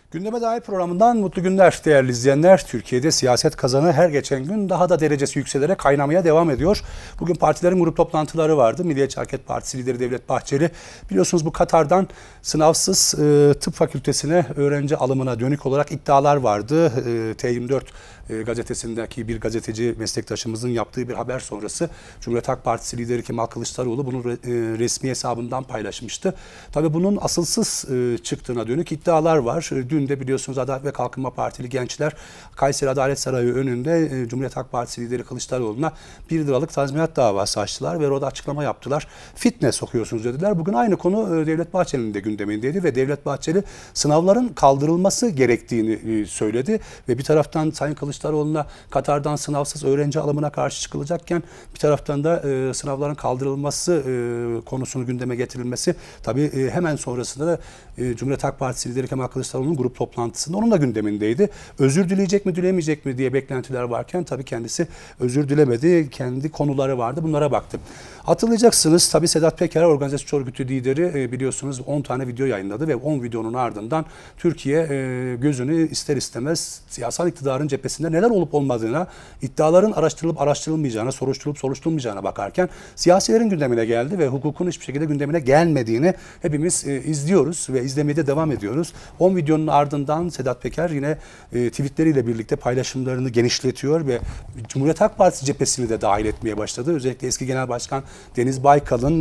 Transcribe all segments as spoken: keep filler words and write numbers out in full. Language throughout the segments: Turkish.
Gündeme Dair programından mutlu günler değerli izleyenler. Türkiye'de siyaset kazanı her geçen gün daha da derecesi yükselerek kaynamaya devam ediyor. Bugün partilerin grup toplantıları vardı. Milliyetçi Hareket Partisi lideri Devlet Bahçeli biliyorsunuz bu Katar'dan sınavsız e, tıp fakültesine öğrenci alımına dönük olarak iddialar vardı. E, T yirmi dört e, gazetesindeki bir gazeteci meslektaşımızın yaptığı bir haber sonrası Cumhuriyet Halk Partisi lideri Kemal Kılıçdaroğlu bunu re, e, resmi hesabından paylaşmıştı. Tabii bunun asılsız e, çıktığına dönük iddialar var. Dün Dün de biliyorsunuz Adalet ve Kalkınma Partili gençler Kayseri Adalet Sarayı önünde e, Cumhuriyet Halk Partisi lideri Kılıçdaroğlu'na bir liralık tazminat davası açtılar ve orada açıklama yaptılar. Fitne sokuyorsunuz dediler. Bugün aynı konu e, Devlet Bahçeli'nin de gündemindeydi ve Devlet Bahçeli sınavların kaldırılması gerektiğini e, söyledi ve bir taraftan Sayın Kılıçdaroğlu'na Katar'dan sınavsız öğrenci alımına karşı çıkılacakken bir taraftan da e, sınavların kaldırılması e, konusunu gündeme getirilmesi tabii e, hemen sonrasında da e, Cumhuriyet Halk Partisi lideri Kemal Kılıçdaroğlu'nun grup toplantısında onun da gündemindeydi. Özür dileyecek mi, dilemeyecek mi diye beklentiler varken tabii kendisi özür dilemedi. Kendi konuları vardı. Bunlara baktı. Hatırlayacaksınız tabii Sedat Peker organizasyon örgütü lideri biliyorsunuz on tane video yayınladı ve on videonun ardından Türkiye gözünü ister istemez siyasal iktidarın cephesinde neler olup olmadığına, iddiaların araştırılıp araştırılmayacağına, soruşturulup soruşturulmayacağına bakarken siyasilerin gündemine geldi ve hukukun hiçbir şekilde gündemine gelmediğini hepimiz izliyoruz ve izlemeye de devam ediyoruz. on videonun ardından Sedat Peker yine e, tweetleriyle birlikte paylaşımlarını genişletiyor ve Cumhuriyet Halk Partisi cephesini de dahil etmeye başladı. Özellikle eski Genel Başkan Deniz Baykal'ın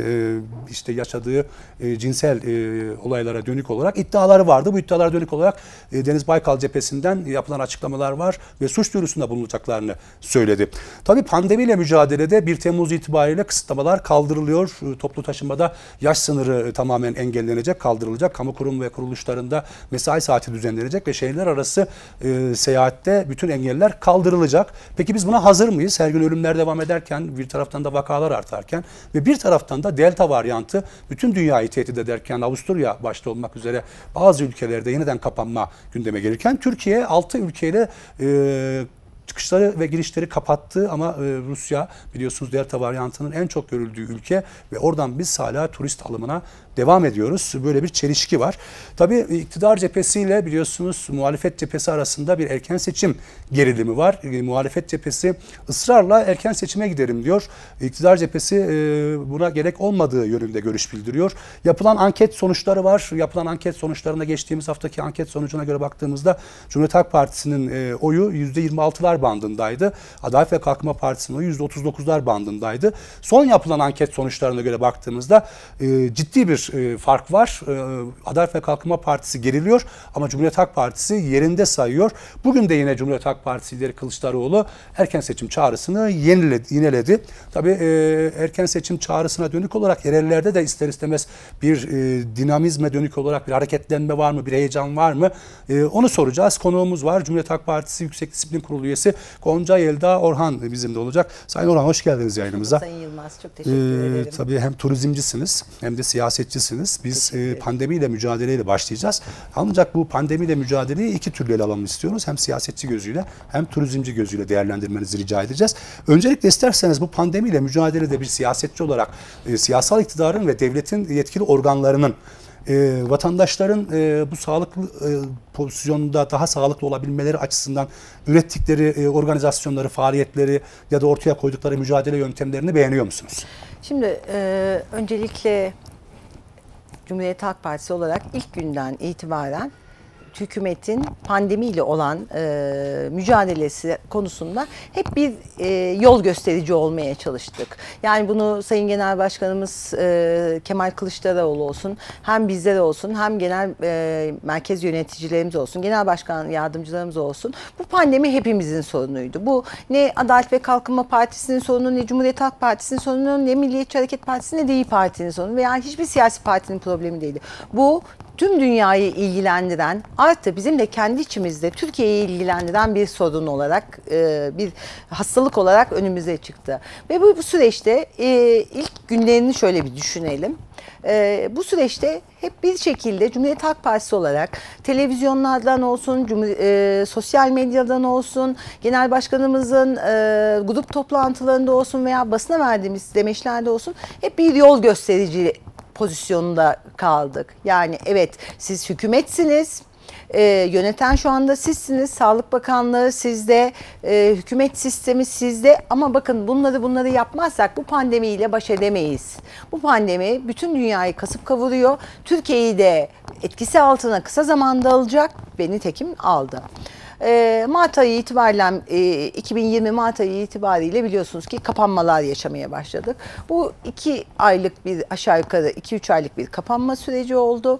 e, işte yaşadığı e, cinsel e, olaylara dönük olarak iddiaları vardı. Bu iddialara dönük olarak e, Deniz Baykal cephesinden yapılan açıklamalar var ve suç duyurusunda bulunacaklarını söyledi. Tabii pandemiyle mücadelede bir Temmuz itibariyle kısıtlamalar kaldırılıyor. Toplu taşımada yaş sınırı tamamen engellenecek, kaldırılacak. Kamu kurum ve kuruluşlarında mesai saati düzenlenecek ve şehirler arası e, seyahatte bütün engeller kaldırılacak. Peki biz buna hazır mıyız? Her gün ölümler devam ederken, bir taraftan da vakalar artarken ve bir taraftan da Delta varyantı bütün dünyayı tehdit ederken, Avusturya başta olmak üzere bazı ülkelerde yeniden kapanma gündeme gelirken Türkiye altı ülkeyle e, çıkışları ve girişleri kapattı ama e, Rusya biliyorsunuz Delta varyantının en çok görüldüğü ülke ve oradan biz hala turist alımına devam ediyoruz. Böyle bir çelişki var. Tabii iktidar cephesiyle biliyorsunuz muhalefet cephesi arasında bir erken seçim gerilimi var. E, muhalefet cephesi ısrarla erken seçime giderim diyor. İktidar cephesi e, buna gerek olmadığı yönünde görüş bildiriyor. Yapılan anket sonuçları var. Yapılan anket sonuçlarına geçtiğimiz haftaki anket sonucuna göre baktığımızda Cumhuriyet Halk Partisi'nin e, oyu yüzde yirmi altılar bandındaydı. Adalet ve Kalkınma Partisi'nin oyu yüzde otuz dokuzlar bandındaydı. Son yapılan anket sonuçlarına göre baktığımızda e, ciddi bir e, fark var. E, Adalet ve Kalkınma Partisi geriliyor ama Cumhuriyet Halk Partisi yerinde sayıyor. Bugün de yine Cumhuriyet Halk Partisi lideri Kılıçdaroğlu erken seçim çağrısını yeniledi, yineledi. Tabii e, erken seçim çağrısına dönük olarak yerellerde de ister istemez bir e, dinamizme dönük olarak bir hareketlenme var mı, bir heyecan var mı? E, onu soracağız. Konuğumuz var. Cumhuriyet Halk Partisi Yüksek Disiplin Kurulu üyesi Gonca Yelda Orhan bizimle olacak. Sayın Orhan hoş geldiniz yayınımıza. Sayın Yılmaz çok teşekkür ee, ederim. Tabii hem turizmcisiniz hem de siyasetçisiniz. Biz e, pandemiyle mücadeleyle başlayacağız. Ancak bu pandemiyle mücadeleyi iki türlü ele alalım istiyoruz. Hem siyasetçi gözüyle hem turizmci gözüyle değerlendirmenizi rica edeceğiz. Öncelikle isterseniz bu pandemiyle mücadelede bir siyasetçi olarak e, siyasal iktidarın ve devletin yetkili organlarının E, vatandaşların e, bu sağlıklı e, pozisyonda daha sağlıklı olabilmeleri açısından ürettikleri e, organizasyonları, faaliyetleri ya da ortaya koydukları mücadele yöntemlerini beğeniyor musunuz? Şimdi e, öncelikle Cumhuriyet Halk Partisi olarak ilk günden itibaren hükümetin pandemiyle olan e, mücadelesi konusunda hep bir e, yol gösterici olmaya çalıştık. Yani bunu Sayın Genel Başkanımız e, Kemal Kılıçdaroğlu olsun, hem bizler olsun, hem genel e, merkez yöneticilerimiz olsun, genel başkan yardımcılarımız olsun. Bu pandemi hepimizin sorunuydu. Bu ne Adalet ve Kalkınma Partisi'nin sorunu, ne Cumhuriyet Halk Partisi'nin sorunu, ne Milliyetçi Hareket Partisi, ne de İYİ Parti'nin sorunu veya hiçbir siyasi partinin problemi değildi. Bu tüm dünyayı ilgilendiren, artı bizim de kendi içimizde Türkiye'yi ilgilendiren bir sorun olarak, bir hastalık olarak önümüze çıktı. Ve bu, bu süreçte ilk günlerini şöyle bir düşünelim. Bu süreçte hep bir şekilde Cumhuriyet Halk Partisi olarak televizyonlardan olsun, sosyal medyadan olsun, genel başkanımızın grup toplantılarında olsun veya basına verdiğimiz demeçlerde olsun hep bir yol gösterici pozisyonunda kaldık. Yani evet siz hükümetsiniz, E, yöneten şu anda sizsiniz, Sağlık Bakanlığı sizde, e, hükümet sistemi sizde ama bakın bunları bunları yapmazsak bu pandemiyle baş edemeyiz. Bu pandemi bütün dünyayı kasıp kavuruyor. Türkiye'yi de etkisi altına kısa zamanda alacak ve nitekim aldı. E, Mart ayı itibariyle e, iki bin yirmi Mart ayı itibariyle biliyorsunuz ki kapanmalar yaşamaya başladık. Bu iki aylık bir aşağı yukarı iki üç aylık bir kapanma süreci oldu.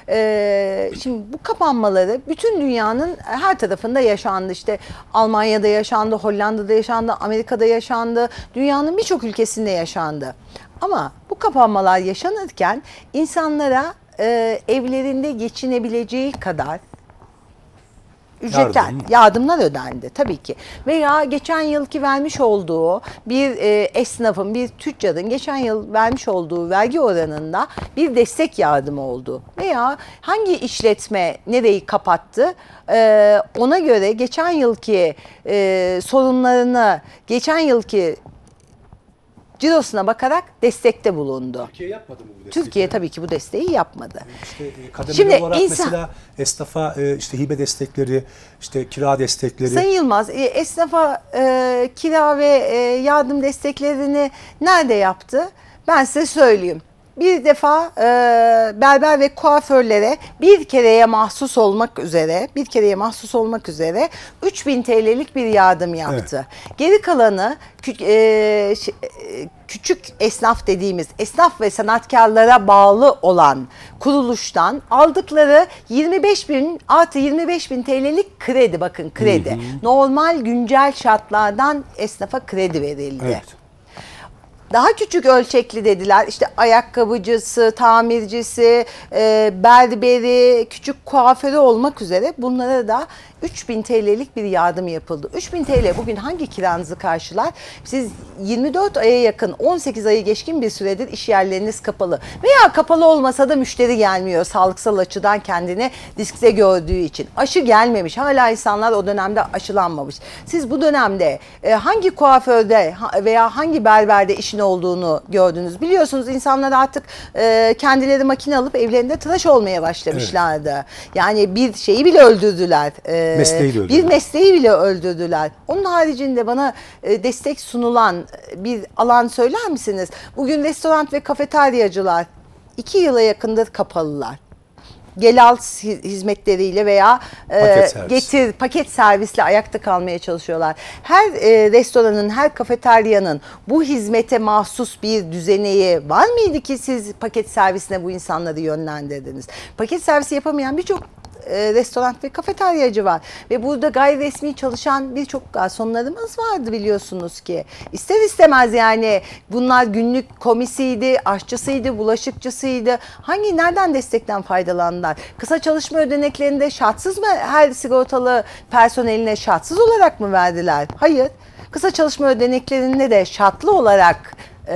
E, şimdi bu kapanmaları bütün dünyanın her tarafında yaşandı. İşte Almanya'da yaşandı, Hollanda'da yaşandı, Amerika'da yaşandı, dünyanın birçok ülkesinde yaşandı. Ama bu kapanmalar yaşanırken insanlara e, evlerinde geçinebileceği kadar ücretler, Yardım. yardımlar ödendi tabii ki. Veya geçen yılki vermiş olduğu bir e, esnafın, bir tüccarın geçen yıl vermiş olduğu vergi oranında bir destek yardımı oldu. Veya hangi işletme nereyi kapattı, e, ona göre geçen yılki e, sorunlarını, geçen yılki cirosuna bakarak destekte bulundu. Türkiye yapmadı mı bu desteği? Türkiye tabii ki bu desteği yapmadı. İşte e, kademeli Şimdi olarak insan- mesela esnafa e, işte hibe destekleri, işte kira destekleri. Sayın Yılmaz, e, esnafa e, kira ve e, yardım desteklerini nerede yaptı? Ben size söyleyeyim. Bir defa e, berber ve kuaförlere bir kereye mahsus olmak üzere, bir kereye mahsus olmak üzere üç bin T L'lik bir yardım yaptı. Geri kalanı kü- e, ş- e, küçük esnaf dediğimiz esnaf ve sanatkarlara bağlı olan kuruluştan aldıkları yirmi beş bin artı yirmi beş bin T L'lik kredi, bakın kredi. Hı hı. Normal güncel şartlardan esnafa kredi verildi. Evet. Daha küçük ölçekli dediler. İşte ayakkabıcısı, tamircisi, e, berberi, küçük kuaförü olmak üzere bunlara da üç bin T L'lik bir yardım yapıldı. üç bin T L bugün hangi kiranızı karşılar? Siz yirmi dört aya yakın, on sekiz ayı geçkin bir süredir iş yerleriniz kapalı. Veya kapalı olmasa da müşteri gelmiyor sağlıksal açıdan kendini riskte gördüğü için. Aşı gelmemiş. Hala insanlar o dönemde aşılanmamış. Siz bu dönemde e, hangi kuaförde veya hangi berberde işin olduğunu gördünüz? Biliyorsunuz insanlar artık e, kendileri makine alıp evlerinde tıraş olmaya başlamışlardı. Evet. Yani bir şeyi bile öldürdüler. E, Mesleği de öldürdüler. Bir mesleği bile öldürdüler. Onun haricinde bana e, destek sunulan bir alan söyler misiniz? Bugün restoran ve kafeteryacılar iki yıla yakındır kapalılar. Gel al hizmetleriyle veya paket e, getir paket servisle ayakta kalmaya çalışıyorlar. Her e, restoranın, her kafeteryanın bu hizmete mahsus bir düzeneği var mıydı ki siz paket servisine bu insanları yönlendirdiniz? Paket servisi yapamayan birçok e, restoran ve kafeteryacı var. Ve burada gayri resmi çalışan birçok garsonlarımız vardı biliyorsunuz ki. İster istemez yani bunlar günlük komisiydi, aşçısıydı, bulaşıkçısıydı. Hangi, nereden destekten faydalandılar? Kısa çalışma ödeneklerinde şartsız mı her sigortalı personeline şartsız olarak mı verdiler? Hayır. Kısa çalışma ödeneklerinde de şartlı olarak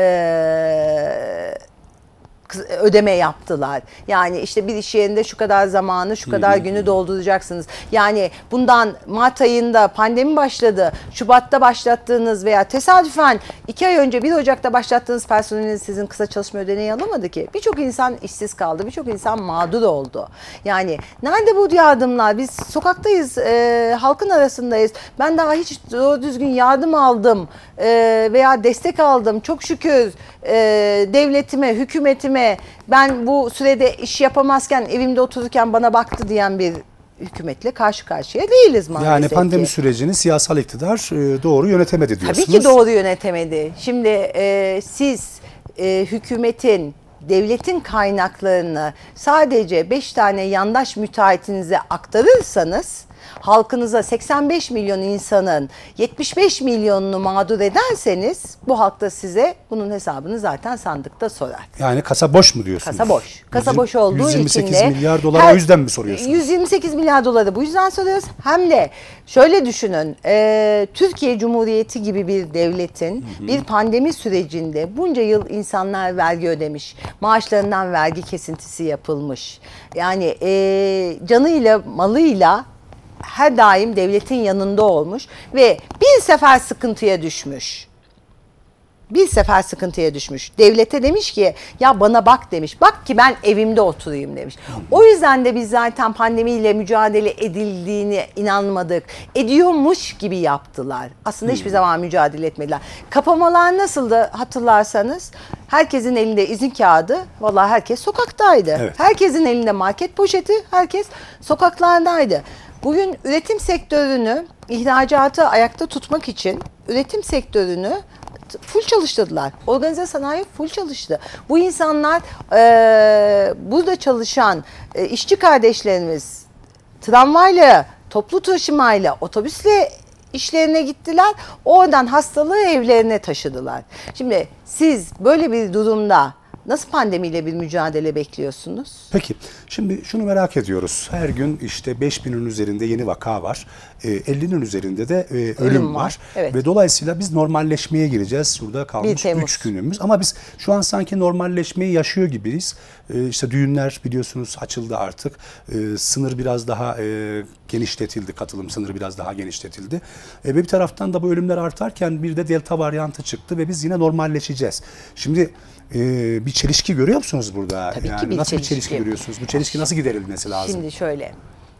eee ödeme yaptılar. Yani işte bir iş yerinde şu kadar zamanı, şu kadar günü dolduracaksınız. Yani bundan Mart ayında pandemi başladı. Şubat'ta başlattığınız veya tesadüfen iki ay önce bir Ocak'ta başlattığınız personeliniz sizin kısa çalışma ödeneği alamadı ki. Birçok insan işsiz kaldı. Birçok insan mağdur oldu. Yani nerede bu yardımlar? Biz sokaktayız, e, halkın arasındayız. Ben daha hiç doğru düzgün yardım aldım e, veya destek aldım. Çok şükür e, devletime, hükümetime ben bu sürede iş yapamazken evimde otururken bana baktı diyen bir hükümetle karşı karşıya değiliz maalesef. Yani pandemi ki. sürecini siyasal iktidar doğru yönetemedi diyorsunuz. Tabii ki doğru yönetemedi. Şimdi e, siz e, hükümetin, devletin kaynaklarını sadece beş tane yandaş müteahhitinize aktarırsanız, halkınıza seksen beş milyon insanın yetmiş beş milyonunu mağdur ederseniz bu halk da size bunun hesabını zaten sandıkta sorar. Yani kasa boş mu diyorsunuz? Kasa boş. Kasa boş olduğu için de yüz yirmi sekiz milyar dolar o yüzden mi soruyorsunuz? yüz yirmi sekiz milyar doları bu yüzden soruyoruz. Hem de şöyle düşünün, e, Türkiye Cumhuriyeti gibi bir devletin hı hı. bir pandemi sürecinde bunca yıl insanlar vergi ödemiş. Maaşlarından vergi kesintisi yapılmış. Yani e, canıyla malıyla her daim devletin yanında olmuş ve bir sefer sıkıntıya düşmüş. bir sefer sıkıntıya düşmüş. Devlete demiş ki ya bana bak demiş. Bak ki ben evimde oturayım demiş. O yüzden de biz zaten pandemiyle mücadele edildiğini inanmadık. Ediyormuş gibi yaptılar. Aslında hiçbir zaman mücadele etmediler. Kapamalar nasıldı hatırlarsanız? Herkesin elinde izin kağıdı. Vallahi herkes sokaktaydı. Evet. Herkesin elinde market poşeti. Herkes sokaklardaydı. Bugün üretim sektörünü, ihracatı ayakta tutmak için üretim sektörünü full çalıştırdılar. Organize sanayi full çalıştı. Bu insanlar e, burada çalışan e, işçi kardeşlerimiz tramvayla, toplu taşımayla, otobüsle işlerine gittiler. Oradan hastalığı evlerine taşıdılar. Şimdi siz böyle bir durumda nasıl pandemiyle bir mücadele bekliyorsunuz? Peki, şimdi şunu merak ediyoruz. Her gün işte beş binin üzerinde yeni vaka var. E, ellinin üzerinde de e, ölüm, Ölüm var. var, evet. Ve dolayısıyla biz normalleşmeye gireceğiz. Şurada kalmış Temmuz. üç günümüz. Ama biz şu an sanki normalleşmeyi yaşıyor gibiyiz. E, işte düğünler biliyorsunuz açıldı artık. E, sınır biraz daha e, genişletildi. Katılım sınırı biraz daha genişletildi. E, ve bir taraftan da bu ölümler artarken bir de delta varyantı çıktı ve biz yine normalleşeceğiz. Şimdi Ee, bir çelişki görüyor musunuz burada? Tabii ki yani bir nasıl çelişki. bir çelişki görüyorsunuz? Bu çelişki nasıl giderilmesi lazım? Şimdi şöyle.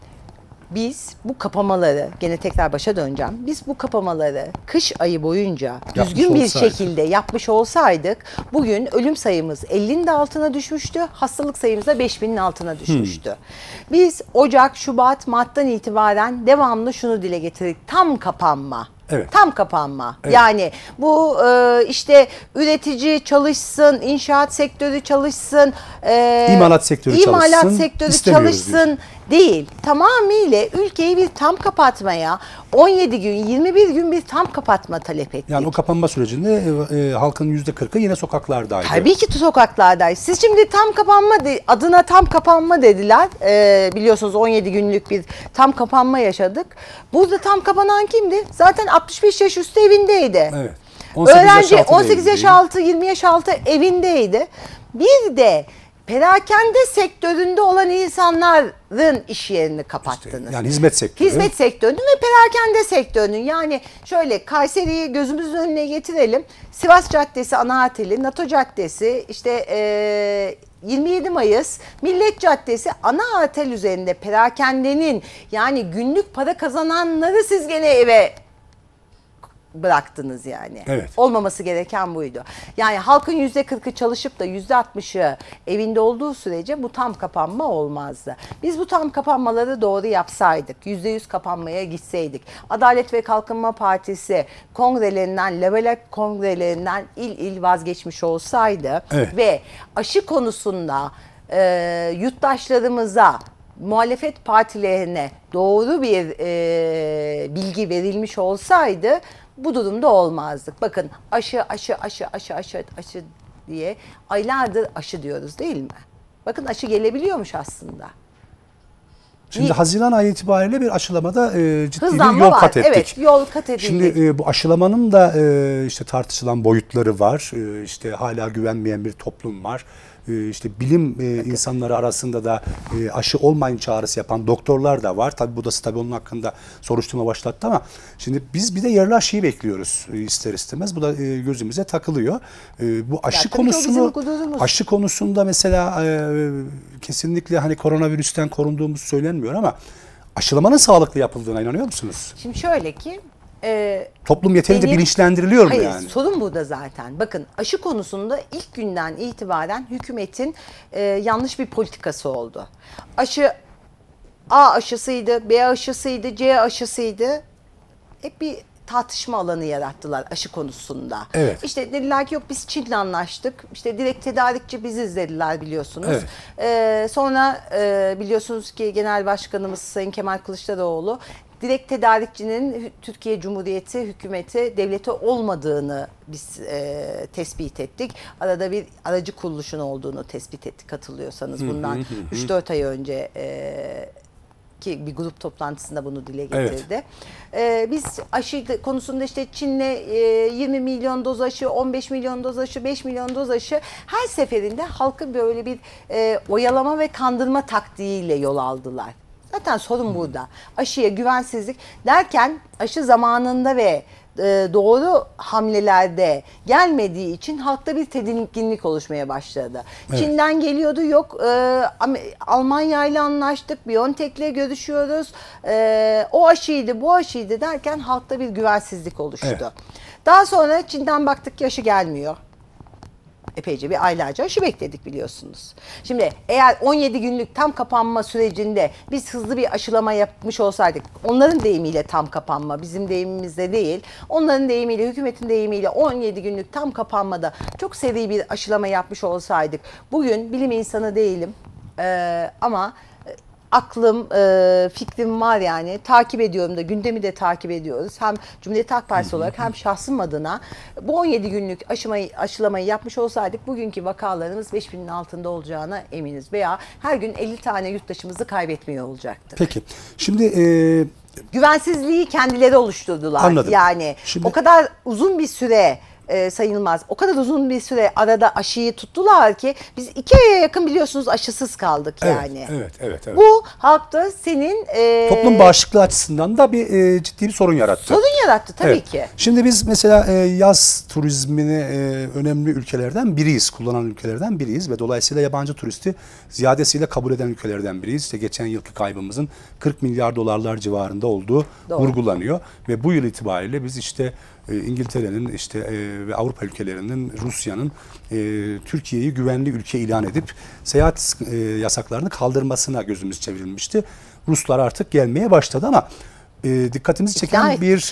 Biz bu kapamaları, gene tekrar başa döneceğim. Biz bu kapamaları kış ayı boyunca Yapmış düzgün bir olsaydık. şekilde yapmış olsaydık bugün ölüm sayımız ellinin de altına düşmüştü. Hastalık sayımız da beş binin altına düşmüştü. Hmm. Biz Ocak, Şubat, Mart'tan itibaren devamlı şunu dile getirdik. Tam kapanma. Evet. Tam kapanma. Evet. Yani bu e, işte üretici çalışsın, inşaat sektörü çalışsın, e, İmalat sektörü imalat çalışsın, sektörü istemiyoruz çalışsın değil. Tamamıyla ülkeyi bir tam kapatmaya on yedi gün, yirmi bir gün bir tam kapatma talep ettik. Yani o kapanma sürecinde e, e, halkın yüzde kırkı yine sokaklardaydı. Tabii ki sokaklardayız. Siz şimdi tam kapanma de, adına tam kapanma dediler. Ee, biliyorsunuz on yedi günlük bir tam kapanma yaşadık. Burada tam kapanan kimdi? Zaten altmış beş yaş üstü evindeydi. Evet. on sekiz yaş Öğrenci altı da on sekiz yaş evindeydi. altı, yirmi yaş altı evindeydi. Bir de perakende sektöründe olan insanların iş yerini kapattınız. Yani hizmet sektörü. Hizmet sektörünün ve perakende sektörünün, yani şöyle Kayseri'yi gözümüzün önüne getirelim. Sivas Caddesi ana hateli, NATO Caddesi, işte e, yirmi yedi Mayıs, Millet Caddesi ana hatel üzerinde perakendenin, yani günlük para kazananları siz gene eve bıraktınız yani. Evet. Olmaması gereken buydu. Yani halkın yüzde kırkı çalışıp da yüzde altmışı evinde olduğu sürece bu tam kapanma olmazdı. Biz bu tam kapanmaları doğru yapsaydık, yüzde yüz kapanmaya gitseydik, Adalet ve Kalkınma Partisi kongrelerinden, level kongrelerinden il il vazgeçmiş olsaydı, Evet. ve aşı konusunda e, yurttaşlarımıza, muhalefet partilerine doğru bir e, bilgi verilmiş olsaydı bu durumda olmazdık. Bakın aşı aşı aşı aşı aşı aşı diye aylardır aşı diyoruz değil mi? Bakın aşı gelebiliyormuş aslında. Şimdi Niye? Haziran ayı itibariyle bir aşılamada e, ciddi Hızlanma bir yol var. kat ettik. Evet, yol kat edildi. Şimdi e, bu aşılamanın da e, işte tartışılan boyutları var. E, işte hala güvenmeyen bir toplum var. E, işte bilim e, insanları arasında da e, aşı olmayın çağrısı yapan doktorlar da var. Tabii bu da tabii onun hakkında soruşturma başlattı ama şimdi biz bir de yerli aşıyı bekliyoruz e, ister istemez. Bu da e, gözümüze takılıyor. E, bu aşı tabii ki o bizim konusunu gururumuz. aşı konusunda mesela e, kesinlikle hani koronavirüsten korunduğumuz söylenmiyor ama aşılamanın sağlıklı yapıldığına inanıyor musunuz? Şimdi şöyle ki e, Toplum yeterince benim- bilinçlendiriliyor mu Hayır, yani? sorun burada zaten. Bakın aşı konusunda ilk günden itibaren hükümetin e, yanlış bir politikası oldu. Aşı A aşısıydı, B aşısıydı, C aşısıydı. Hep bir tartışma alanı yarattılar aşı konusunda. Evet. İşte dediler ki yok biz Çin'le anlaştık. İşte direkt tedarikçi biziz dediler biliyorsunuz. Evet. Ee, sonra e, biliyorsunuz ki Genel Başkanımız Sayın Kemal Kılıçdaroğlu direkt tedarikçinin Hü- Türkiye Cumhuriyeti hükümeti devleti olmadığını biz e, tespit ettik. Arada bir aracı kuruluşun olduğunu tespit ettik hatırlıyorsanız bundan üç dört ay önce e, ki bir grup toplantısında bunu dile getirdi. Ee, biz aşı konusunda işte Çin'le e, yirmi milyon doz aşı, on beş milyon doz aşı, beş milyon doz aşı her seferinde halkı böyle bir e, oyalama ve kandırma taktiğiyle yol aldılar. Zaten sorun burada. Aşıya güvensizlik derken aşı zamanında ve e, doğru hamlelerde gelmediği için halkta bir tedirginlik oluşmaya başladı. Evet. Çin'den geliyordu, yok e, Almanya ile anlaştık, BioNTech'le görüşüyoruz. E, o aşıydı, bu aşıydı derken halkta bir güvensizlik oluştu. Evet. Daha sonra Çin'den baktık ki aşı gelmiyor. Epeyce bir aylarca aşı bekledik biliyorsunuz. Şimdi eğer on yedi günlük tam kapanma sürecinde biz hızlı bir aşılama yapmış olsaydık, onların deyimiyle tam kapanma, bizim deyimimizde değil, onların deyimiyle, hükümetin deyimiyle on yedi günlük tam kapanmada çok seri bir aşılama yapmış olsaydık, bugün bilim insanı değilim ee, ama aklım, e, fikrim var yani. Takip ediyorum da, gündemi de takip ediyoruz. Hem Cumhuriyet Halk Partisi olarak hem şahsım adına bu on yedi günlük aşımayı, aşılamayı yapmış olsaydık bugünkü vakalarımız beş binin altında olacağına eminiz. Veya her gün elli tane yurttaşımızı kaybetmiyor olacaktık. Peki. Şimdi e, güvensizliği kendileri oluşturdular. Anladım. Yani Şimdi- o kadar uzun bir süre e, sayılmaz. O kadar uzun bir süre arada aşıyı tuttular ki biz iki aya yakın biliyorsunuz aşısız kaldık evet, yani. evet, evet, evet. Bu halkta senin e, Toplum bağışıklığı açısından da bir e, ciddi bir sorun yarattı. sorun yarattı tabii Evet. ki. Şimdi biz mesela e, yaz turizmini e, önemli ülkelerden biriyiz, kullanan ülkelerden biriyiz ve dolayısıyla yabancı turisti ziyadesiyle kabul eden ülkelerden biriyiz. İşte geçen yılki kaybımızın kırk milyar dolarlar civarında olduğu Doğru. vurgulanıyor ve bu yıl itibariyle biz işte e, İngiltere'nin işte e, ve Avrupa ülkelerinin, Rusya'nın e, Türkiye'yi güvenli ülke ilan edip seyahat e, yasaklarını kaldırmasına gözümüz çevrilmişti. Ruslar artık gelmeye başladı ama e, dikkatimizi çeken İkna bir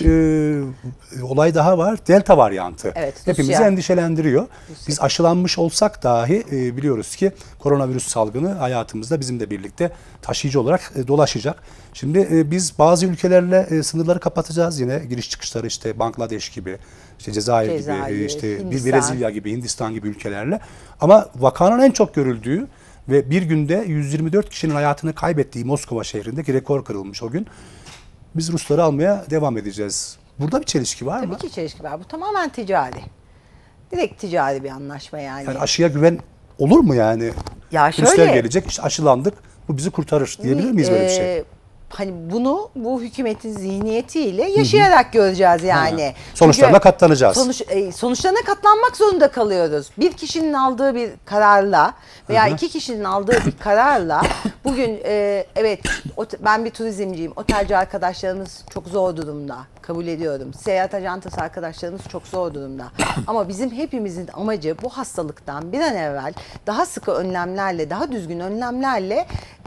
e, olay daha var. Delta varyantı. Evet, Hepimizi Rusya. endişelendiriyor. Biz aşılanmış olsak dahi e, biliyoruz ki koronavirüs salgını hayatımızda bizimle birlikte taşıyıcı olarak e, dolaşacak. Şimdi e, biz bazı ülkelerle e, sınırları kapatacağız yine. Giriş çıkışları işte Bangladeş gibi, işte Cezayir, Cezayir, gibi, e, işte Hindistan. Brezilya gibi, Hindistan gibi ülkelerle. Ama vakanın en çok görüldüğü ve bir günde yüz yirmi dört kişinin hayatını kaybettiği Moskova şehrindeki rekor kırılmış o gün. Biz Rusları almaya devam edeceğiz. Burada bir çelişki var mı? Tabii ki çelişki var. Bu tamamen ticari. Direkt ticari bir anlaşma yani. Yani aşıya güven olur mu yani? Ya Turistler şöyle- gelecek, işte aşılandık, bu bizi kurtarır diyebilir miyiz böyle bir şey? Ee, Hani bunu bu hükümetin zihniyetiyle yaşayarak göreceğiz yani. Ha. Sonuçlarına Çünkü katlanacağız. Sonuç, e, sonuçlarına katlanmak zorunda kalıyoruz. Bir kişinin aldığı bir kararla veya Hı hı. iki kişinin aldığı bir kararla bugün e, evet ot- ben bir turizmciyim. Otelci arkadaşlarımız çok zor durumda. Kabul ediyorum. Seyahat ajantası arkadaşlarımız çok zor durumda. Ama bizim hepimizin amacı bu hastalıktan bir an evvel daha sıkı önlemlerle, daha düzgün önlemlerle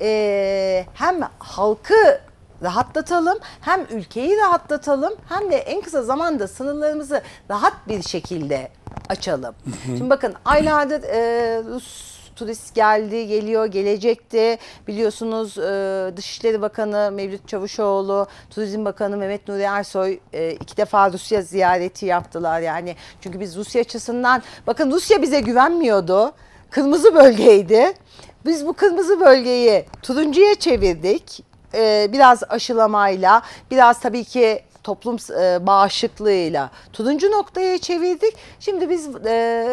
e, hem halkı rahatlatalım, hem ülkeyi rahatlatalım, hem de en kısa zamanda sınırlarımızı rahat bir şekilde açalım. Şimdi bakın aylardır e, Rus turist geldi, geliyor, gelecekti. Biliyorsunuz e, Dışişleri Bakanı Mevlüt Çavuşoğlu, Turizm Bakanı Mehmet Nuri Ersoy e, iki defa Rusya ziyareti yaptılar. Yani çünkü biz Rusya açısından, bakın Rusya bize güvenmiyordu. Kırmızı bölgeydi. Biz bu kırmızı bölgeyi turuncuya çevirdik. Ee, biraz aşılamayla, biraz tabii ki toplum e, bağışıklığıyla turuncu noktaya çevirdik. Şimdi biz e,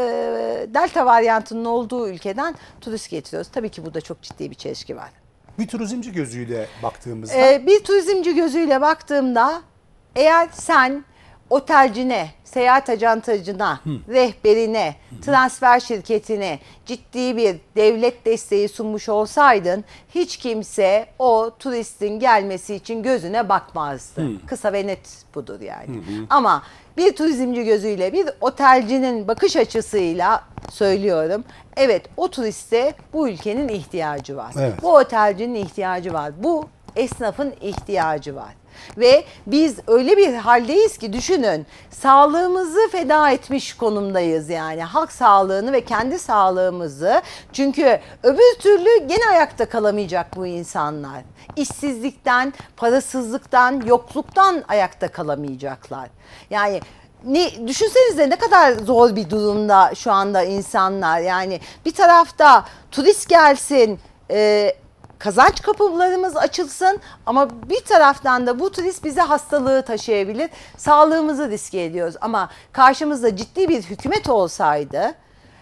Delta varyantının olduğu ülkeden turist getiriyoruz. Tabii ki burada çok ciddi bir çelişki var. Bir turizmci gözüyle baktığımızda Ee, bir turizmci gözüyle baktığımda eğer sen otelcine, seyahat ajantacına, rehberine, transfer şirketine ciddi bir devlet desteği sunmuş olsaydın hiç kimse o turistin gelmesi için gözüne bakmazdı. Kısa ve net budur yani. Ama bir turizmci gözüyle, bir otelcinin bakış açısıyla söylüyorum. Evet, o turiste bu ülkenin ihtiyacı var. Evet. Bu otelcinin ihtiyacı var. Bu esnafın ihtiyacı var. Ve biz öyle bir haldeyiz ki düşünün, sağlığımızı feda etmiş konumdayız yani. Halk sağlığını ve kendi sağlığımızı, çünkü öbür türlü gene ayakta kalamayacak bu insanlar. İşsizlikten, parasızlıktan, yokluktan ayakta kalamayacaklar. Yani ne, düşünsenize ne kadar zor bir durumda şu anda insanlar. Yani bir tarafta turist gelsin, e, kazanç kapılarımız açılsın, ama bir taraftan da bu turist bize hastalığı taşıyabilir. Sağlığımızı riske ediyoruz. Ama karşımızda ciddi bir hükümet olsaydı,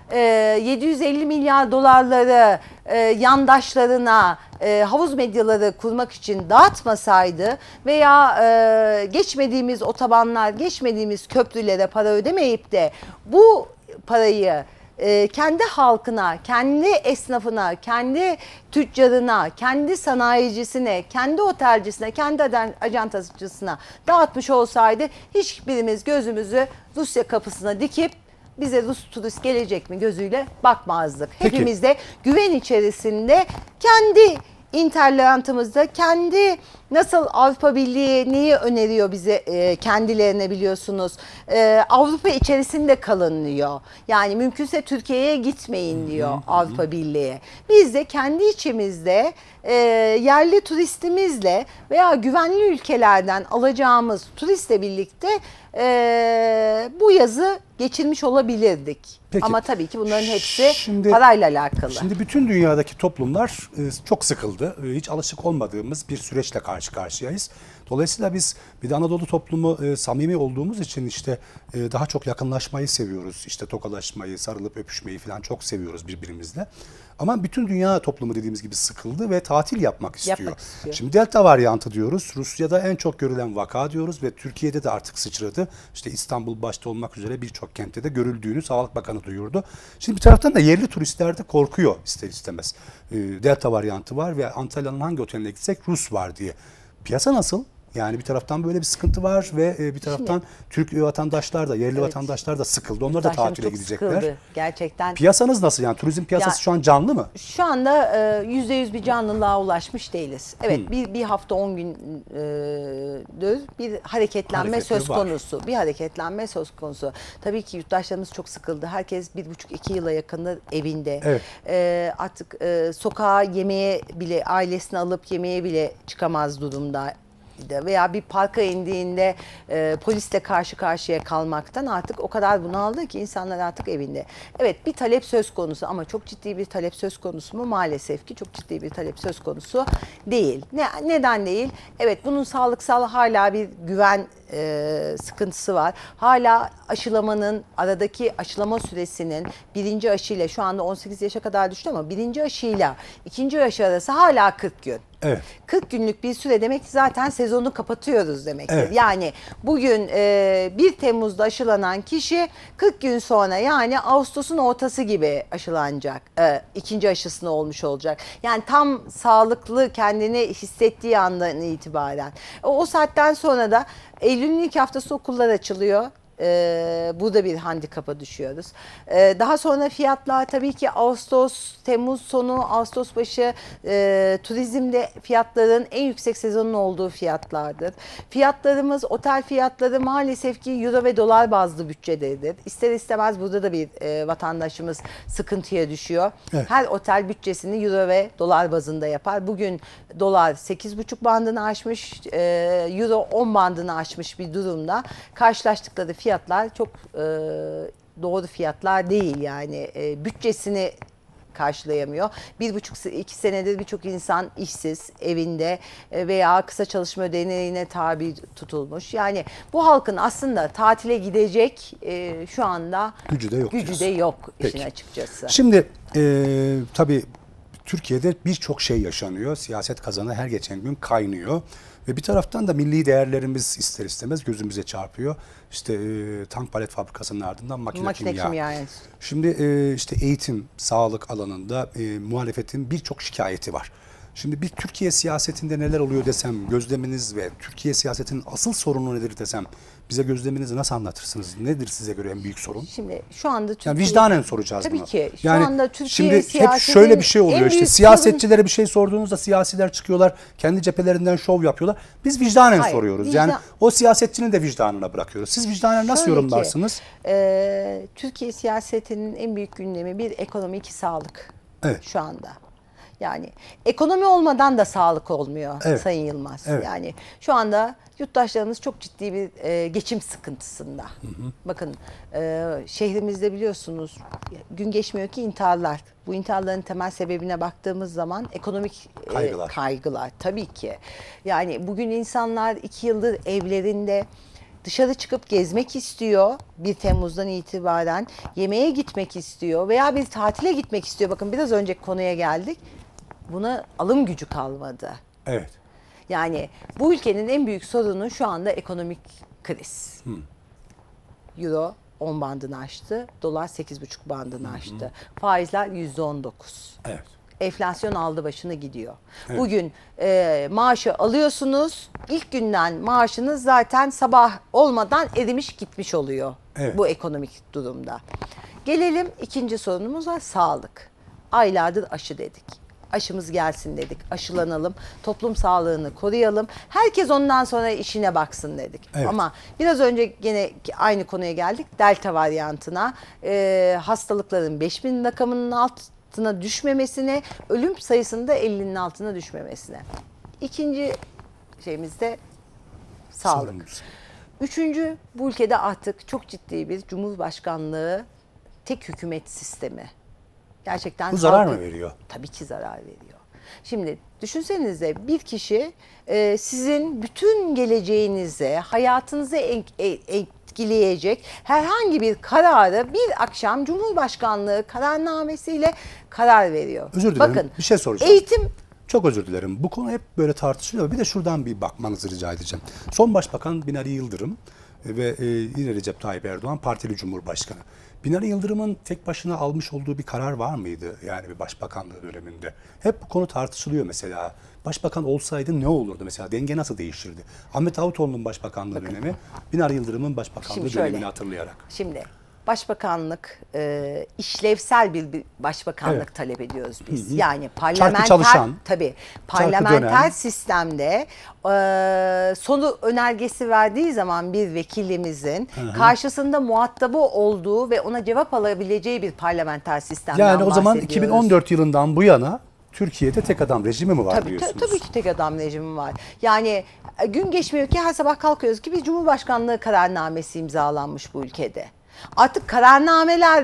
e, yedi yüz elli milyar dolarları e, yandaşlarına e, havuz medyaları kurmak için dağıtmasaydı veya e, geçmediğimiz otobanlar, geçmediğimiz köprülere para ödemeyip de bu parayı e, kendi halkına, kendi esnafına, kendi tüccarına, kendi sanayicisine, kendi otelcisine, kendi ajantasına dağıtmış olsaydı hiçbirimiz gözümüzü Rusya kapısına dikip bize Rus turist gelecek mi gözüyle bakmazdık. Peki. Hepimiz de güven içerisinde kendi interlantımızda kendi nasıl Avrupa Birliği neyi öneriyor bize e, kendilerine biliyorsunuz. E, Avrupa içerisinde kalın diyor. Yani mümkünse Türkiye'ye gitmeyin diyor Avrupa Birliği. Biz de kendi içimizde e, yerli turistimizle veya güvenli ülkelerden alacağımız turistle birlikte e, bu yazı geçirmiş olabilirdik. Peki. Ama tabii ki bunların hepsi Şimdi- parayla alakalı. Şimdi bütün dünyadaki toplumlar e, çok sıkıldı. E, Hiç alışık olmadığımız bir süreçle karşı karşıyayız. Dolayısıyla biz bir de Anadolu toplumu e, samimi olduğumuz için işte e, daha çok yakınlaşmayı seviyoruz. İşte tokalaşmayı, sarılıp öpüşmeyi falan çok seviyoruz birbirimizle. Ama bütün dünya toplumu dediğimiz gibi sıkıldı ve tatil yapmak istiyor. Yapmak istiyor. Şimdi Delta varyantı diyoruz. Rusya'da en çok görülen vaka diyoruz ve Türkiye'de de artık sıçradı. İşte İstanbul başta olmak üzere birçok kentte de görüldüğünü Sağlık Bakanı duyurdu. Şimdi bir taraftan da yerli turistler de korkuyor ister istemez. Ee, Delta varyantı var ve Antalya'nın hangi oteline gitsek Rus var diye. Piyasa nasıl? Yani bir taraftan böyle bir sıkıntı var ve e, bir taraftan Türk vatandaşlar da, yerli Evet. vatandaşlar da sıkıldı. Onlar da Yurttaşlarım tatile çok gidecekler. sıkıldı gerçekten. Piyasanız nasıl yani? Turizm piyasası Ya- şu an canlı mı? Şu anda e, yüzde yüz bir canlılığa ulaşmış değiliz. Evet bir, bir hafta on gündür bir hareketlenme Hareketli söz var. konusu. Bir hareketlenme söz konusu. Tabii ki yurttaşlarımız çok sıkıldı. Herkes bir buçuk iki yıla yakında evinde. Evet. E, artık e, sokağa yemeğe bile ailesini alıp yemeğe bile çıkamaz durumda. Veya bir parka indiğinde e, polisle karşı karşıya kalmaktan artık o kadar bunaldı ki insanlar artık evinde. Evet bir talep söz konusu ama çok ciddi bir talep söz konusu mu? Maalesef ki çok ciddi bir talep söz konusu değil. Ne, neden değil? Evet bunun sağlıksal hala bir güven e, sıkıntısı var. Hala aşılamanın aradaki aşılama süresinin birinci aşıyla şu anda on sekiz yaşa kadar düştü ama birinci aşıyla ikinci aşı arası hala kırk gün. Evet. kırk günlük bir süre demek ki zaten sezonu kapatıyoruz demektir. Evet. Yani bugün e, bir Temmuz'da aşılanan kişi kırk gün sonra yani Ağustos'un ortası gibi aşılanacak. E, ikinci aşısını olmuş olacak. Yani tam sağlıklı kendini hissettiği andan itibaren. O, o saatten sonra da Eylül'ün ilk haftası okullar açılıyor. Ee, burada bir handikapa düşüyoruz. Ee, daha sonra fiyatlar tabii ki Ağustos, Temmuz sonu, Ağustos başı e, turizmde fiyatların en yüksek sezonun olduğu fiyatlardır. Fiyatlarımız, otel fiyatları maalesef ki euro ve dolar bazlı bütçededir. İster istemez burada da bir e, vatandaşımız sıkıntıya düşüyor. Evet. Her otel bütçesini euro ve dolar bazında yapar. Bugün dolar sekiz buçuk bandını aşmış, e, euro on bandını aşmış bir durumda. Karşılaştıkları fiyatlar çok e, doğru fiyatlar değil yani e, bütçesini karşılayamıyor. Bir buçuk iki senedir birçok insan işsiz, evinde e, veya kısa çalışma ödeneğine tabi tutulmuş. Yani bu halkın aslında tatile gidecek e, şu anda Gücü de yok gücü diyorsun. de yok işin Peki. açıkçası. Şimdi e, tabii Türkiye'de birçok şey yaşanıyor. Siyaset kazanı her geçen gün kaynıyor. Ve bir taraftan da milli değerlerimiz ister istemez gözümüze çarpıyor. İşte e, tank palet fabrikasının ardından makine, Makine kimya. kimya. Şimdi e, işte eğitim, sağlık alanında e, muhalefetin birçok şikayeti var. Şimdi bir Türkiye siyasetinde neler oluyor desem, gözleminiz ve Türkiye siyasetinin asıl sorunu nedir desem, bize gözleminizi nasıl anlatırsınız? Nedir size göre en büyük sorun? Şimdi şu anda Türkiye... Yani vicdanen soracağız Tabii bunu. ki. Şu yani anda Türkiye şimdi hep siyasetinin şöyle bir şey en oluyor işte büyük siyasetçilere bir şey sorduğunuzda siyasiler çıkıyorlar kendi cephelerinden şov yapıyorlar. Biz vicdanen Hayır, soruyoruz. vicdan- Yani o siyasetçinin de vicdanına bırakıyoruz. Siz vicdanen nasıl Şöyle ki, yorumlarsınız? e, Türkiye siyasetinin en büyük gündemi bir ekonomi, iki sağlık Evet. şu anda. Yani ekonomi olmadan da sağlık olmuyor Evet. Sayın Yılmaz. Evet. Yani şu anda yurttaşlarımız çok ciddi bir e, geçim sıkıntısında. Hı hı. Bakın e, şehrimizde biliyorsunuz gün geçmiyor ki intiharlar. Bu intiharların temel sebebine baktığımız zaman ekonomik e, Kaygılar. kaygılar tabii ki. Yani bugün insanlar iki yıldır evlerinde dışarı çıkıp gezmek istiyor bir Temmuz'dan itibaren, yemeğe gitmek istiyor veya bir tatile gitmek istiyor. Bakın biraz önceki konuya geldik. Buna alım gücü kalmadı. Evet. Yani bu ülkenin en büyük sorunu şu anda ekonomik kriz. Hı. Euro on bandını aştı, dolar sekiz buçuk bandını aştı. Hı. Faizler yüzde on dokuz. Evet. Enflasyon aldı başını gidiyor. Evet. Bugün e, maaşı alıyorsunuz, ilk günden maaşınız zaten sabah olmadan erimiş gitmiş oluyor Evet. bu ekonomik durumda. Gelelim ikinci sorunumuz var, sağlık. Aylardır aşı dedik. Aşımız gelsin dedik, aşılanalım, toplum sağlığını koruyalım. Herkes ondan sonra işine baksın dedik. Evet. Ama biraz önce gene aynı konuya geldik. Delta varyantına, e, hastalıkların beş bin rakamının altına düşmemesine, ölüm sayısında ellinin altına düşmemesine. İkinci şeyimiz de sağlık. Sağlığımız. Üçüncü, bu ülkede artık çok ciddi bir Cumhurbaşkanlığı tek hükümet sistemi. Gerçekten Bu zarar halkı- mı veriyor? Tabii ki zarar veriyor. Şimdi düşünsenize bir kişi e, sizin bütün geleceğinize, hayatınızı en- e- etkileyecek herhangi bir kararı bir akşam Cumhurbaşkanlığı kararnamesiyle karar veriyor. Özür dilerim. Bakın, Bir şey soracağım. eğitim Çok özür dilerim. Bu konu hep böyle tartışılıyor. Bir de şuradan bir bakmanızı rica edeceğim. Son Başbakan Binali Yıldırım ve e, yine Recep Tayyip Erdoğan partili Cumhurbaşkanı. Binali Yıldırım'ın tek başına almış olduğu bir karar var mıydı? Yani bir başbakanlığı döneminde. Hep bu konu tartışılıyor mesela. Başbakan olsaydı ne olurdu mesela? Denge nasıl değişirdi? Ahmet Davutoğlu'nun başbakanlığı dönemi, Binali Yıldırım'ın başbakanlığı Şimdi şöyle. dönemini hatırlayarak. Şimdi başbakanlık e, işlevsel bir, bir başbakanlık Evet. talep ediyoruz biz. Hı hı. Yani parlamenter çalışan, tabii çarkı parlamenter dönen. sistemde e, sonu önergesi verdiği zaman bir vekilimizin karşısında muhatabı olduğu ve ona cevap alabileceği bir parlamenter sistemden Yani o zaman bahsediyoruz. iki bin on dört yılından bu yana Türkiye'de tek adam rejimi mi var Tabii, diyorsunuz? ta- tabii ki tek adam rejimi var. Yani e, gün geçmiyor ki her sabah kalkıyoruz ki bir Cumhurbaşkanlığı kararnamesi imzalanmış bu ülkede. Artık kararnameler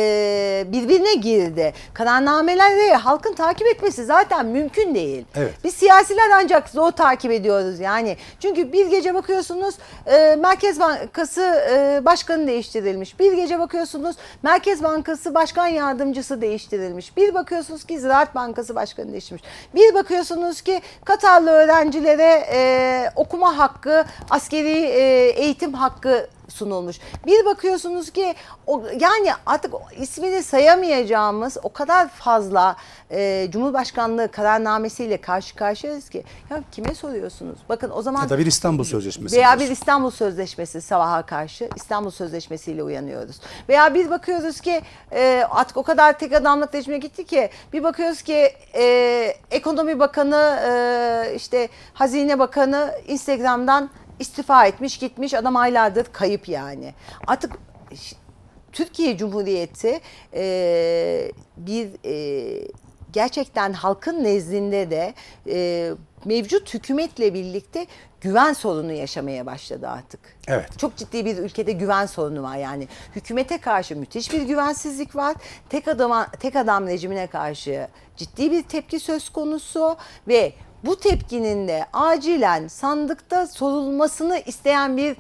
e, birbirine girdi. Kararnameleri halkın takip etmesi zaten mümkün değil. Evet. Biz siyasiler ancak zor takip ediyoruz yani. Çünkü bir gece bakıyorsunuz e, Merkez Bankası e, başkanı değiştirilmiş. Bir gece bakıyorsunuz Merkez Bankası başkan yardımcısı değiştirilmiş. Bir bakıyorsunuz ki Ziraat Bankası başkanı değiştirmiş. Bir bakıyorsunuz ki Katarlı öğrencilere e, okuma hakkı, askeri e, eğitim hakkı sunulmuş. Bir bakıyorsunuz ki o, yani artık ismini sayamayacağımız o kadar fazla e, Cumhurbaşkanlığı kararnamesiyle karşı karşıyayız ki ya kime soruyorsunuz? Bakın o zaman Ya da bir İstanbul Sözleşmesi. veya bir diyorsun. İstanbul Sözleşmesi sabaha karşı İstanbul Sözleşmesi ile uyanıyoruz. Veya biz bakıyoruz ki e, artık o kadar tek adamlık rejime gitti ki bir bakıyoruz ki e, Ekonomi Bakanı e, işte Hazine Bakanı Instagram'dan istifa etmiş gitmiş, adam aylardır kayıp yani. Artık Türkiye Cumhuriyeti e, bir e, gerçekten halkın nezdinde de e, mevcut hükümetle birlikte güven sorunu yaşamaya başladı artık. Evet. Çok ciddi bir ülkede güven sorunu var yani. Hükümete karşı müthiş bir güvensizlik var. Tek adam tek adam rejimine karşı ciddi bir tepki söz konusu ve bu tepkinin de acilen sandıkta sorulmasını isteyen bir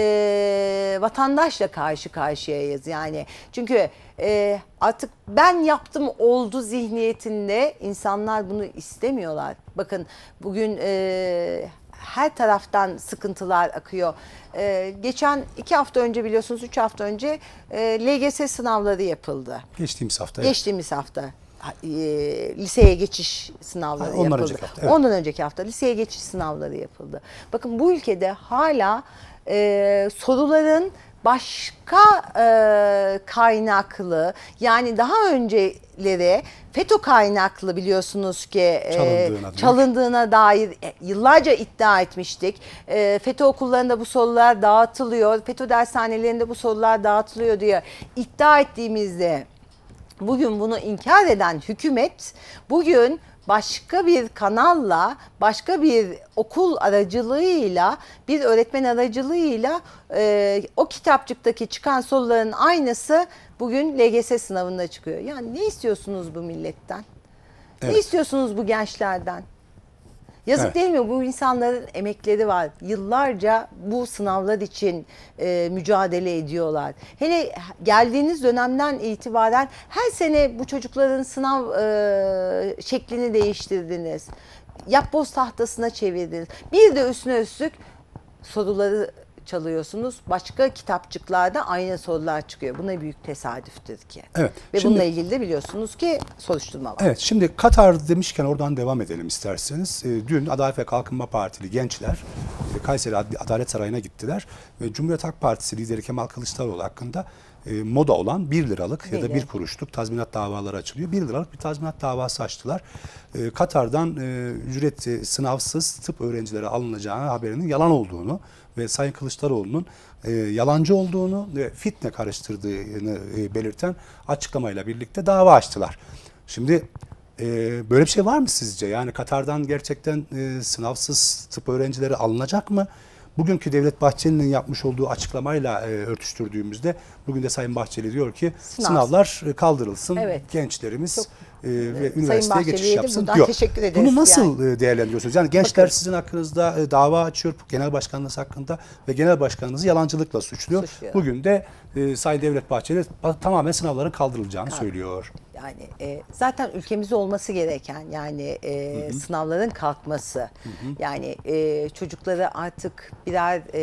e, vatandaşla karşı karşıyayız yani. Çünkü e, artık ben yaptım oldu zihniyetinde insanlar bunu istemiyorlar. Bakın bugün e, her taraftan sıkıntılar akıyor. E, geçen iki hafta önce biliyorsunuz üç hafta önce e, L G S sınavları yapıldı. Geçtiğimiz hafta. Evet. Geçtiğimiz hafta. E, liseye geçiş sınavları Ha, ondan yapıldı. önceki hafta, evet. Ondan önceki hafta liseye geçiş sınavları yapıldı. Bakın bu ülkede hala e, soruların başka e, kaynaklı yani daha önceleri FETÖ kaynaklı biliyorsunuz ki e, Çalındığına, çalındığına dair e, yıllarca iddia etmiştik. E, FETÖ okullarında bu sorular dağıtılıyor, FETÖ dershanelerinde bu sorular dağıtılıyor diye iddia ettiğimizde bugün bunu inkar eden hükümet bugün başka bir kanalla, başka bir okul aracılığıyla, bir öğretmen aracılığıyla e, o kitapçıktaki çıkan soruların aynısı bugün L G S sınavında çıkıyor. Yani ne istiyorsunuz bu milletten? Evet. Ne istiyorsunuz bu gençlerden? Yazık Evet. değil mi? Bu insanların emekleri var. Yıllarca bu sınavlar için e, mücadele ediyorlar. Hele geldiğiniz dönemden itibaren her sene bu çocukların sınav e, şeklini değiştirdiniz. Yapboz tahtasına çevirdiniz. Bir de üstüne üstlük soruları çalıyorsunuz. Başka kitapçıklarda aynı sorular çıkıyor. Bu ne büyük tesadüftür ki. Evet. Ve Şimdi- bununla ilgili de biliyorsunuz ki soruşturma var. Evet, şimdi Katar demişken oradan devam edelim isterseniz. E, dün Adalet ve Kalkınma Partili gençler e, Kayseri Adli- Adalet Sarayı'na gittiler ve Cumhuriyet Halk Partisi lideri Kemal Kılıçdaroğlu hakkında e, moda olan bir liralık ya da Nedir? bir kuruşluk tazminat davaları açılıyor. bir liralık bir tazminat davası açtılar. E, Katar'dan e, ücret e, sınavsız tıp öğrencileri alınacağı haberinin yalan olduğunu ve Sayın Kılıçdaroğlu'nun e, yalancı olduğunu ve fitne karıştırdığını e, belirten açıklamayla birlikte dava açtılar. Şimdi e, böyle bir şey var mı sizce? Yani Katar'dan gerçekten e, sınavsız tıp öğrencileri alınacak mı? Bugünkü Devlet Bahçeli'nin yapmış olduğu açıklamayla e, örtüştürdüğümüzde bugün de Sayın Bahçeli diyor ki Sınav. sınavlar e, kaldırılsın, Evet. gençlerimiz Çok, e, ve Sayın üniversiteye geçiş Bahçeli'ye de yapsın buradan diyor. teşekkür ederiz Bunu nasıl e, değerlendiriyorsunuz? Yani gençler Bakın. sizin hakkınızda e, dava açıyor, genel başkanınız hakkında ve genel başkanınızı yalancılıkla suçluyor. Suçluyor. Bugün de e, Sayın Devlet Bahçeli tamamen sınavların kaldırılacağını söylüyor. Yani e, zaten ülkemizde olması gereken yani e, sınavların kalkması. Yani e, çocukları artık birer e,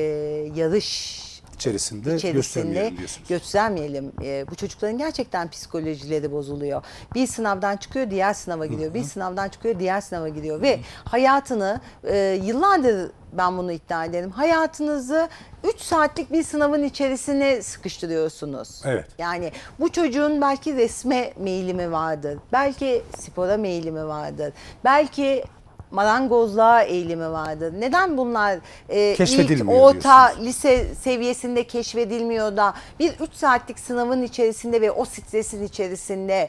yarış İçerisinde, içerisinde göstermeyelim diyorsunuz. göstermeyelim. E, bu çocukların gerçekten psikolojileri bozuluyor. Bir sınavdan çıkıyor, diğer sınava gidiyor. Bir sınavdan çıkıyor, diğer sınava gidiyor. Ve hayatını e, yıllardır ben bunu iddia ederim. Hayatınızı üç saatlik bir sınavın içerisine sıkıştırıyorsunuz. Evet. Yani bu çocuğun belki resme meyilimi vardır. Belki spora meyilimi vardır. Belki marangozluğa eğilimi vardır. Neden bunlar e, ilk Keşfedilmiyor orta diyorsunuz. lise seviyesinde keşfedilmiyor da bir üç saatlik sınavın içerisinde ve o stresin içerisinde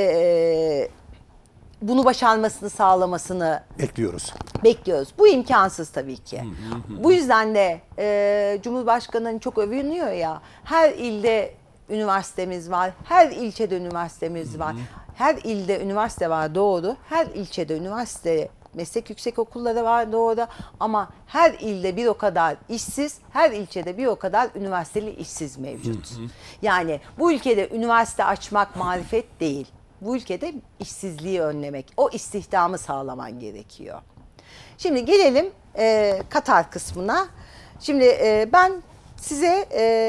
e, bunu başarmasını sağlamasını Ekliyoruz. bekliyoruz. Bu imkansız tabii ki. Bu yüzden de e, Cumhurbaşkanı'nın çok övünüyor ya, her ilde üniversitemiz var, her ilçede üniversitemiz var. Her ilde üniversite var, doğru. Her ilçede üniversite, meslek yüksek okulları var, doğru. Ama her ilde bir o kadar işsiz, her ilçede bir o kadar üniversiteli işsiz mevcut. Yani bu ülkede üniversite açmak marifet değil. Bu ülkede işsizliği önlemek, o istihdamı sağlaman gerekiyor. Şimdi gelelim e, Katar kısmına. Şimdi e, ben size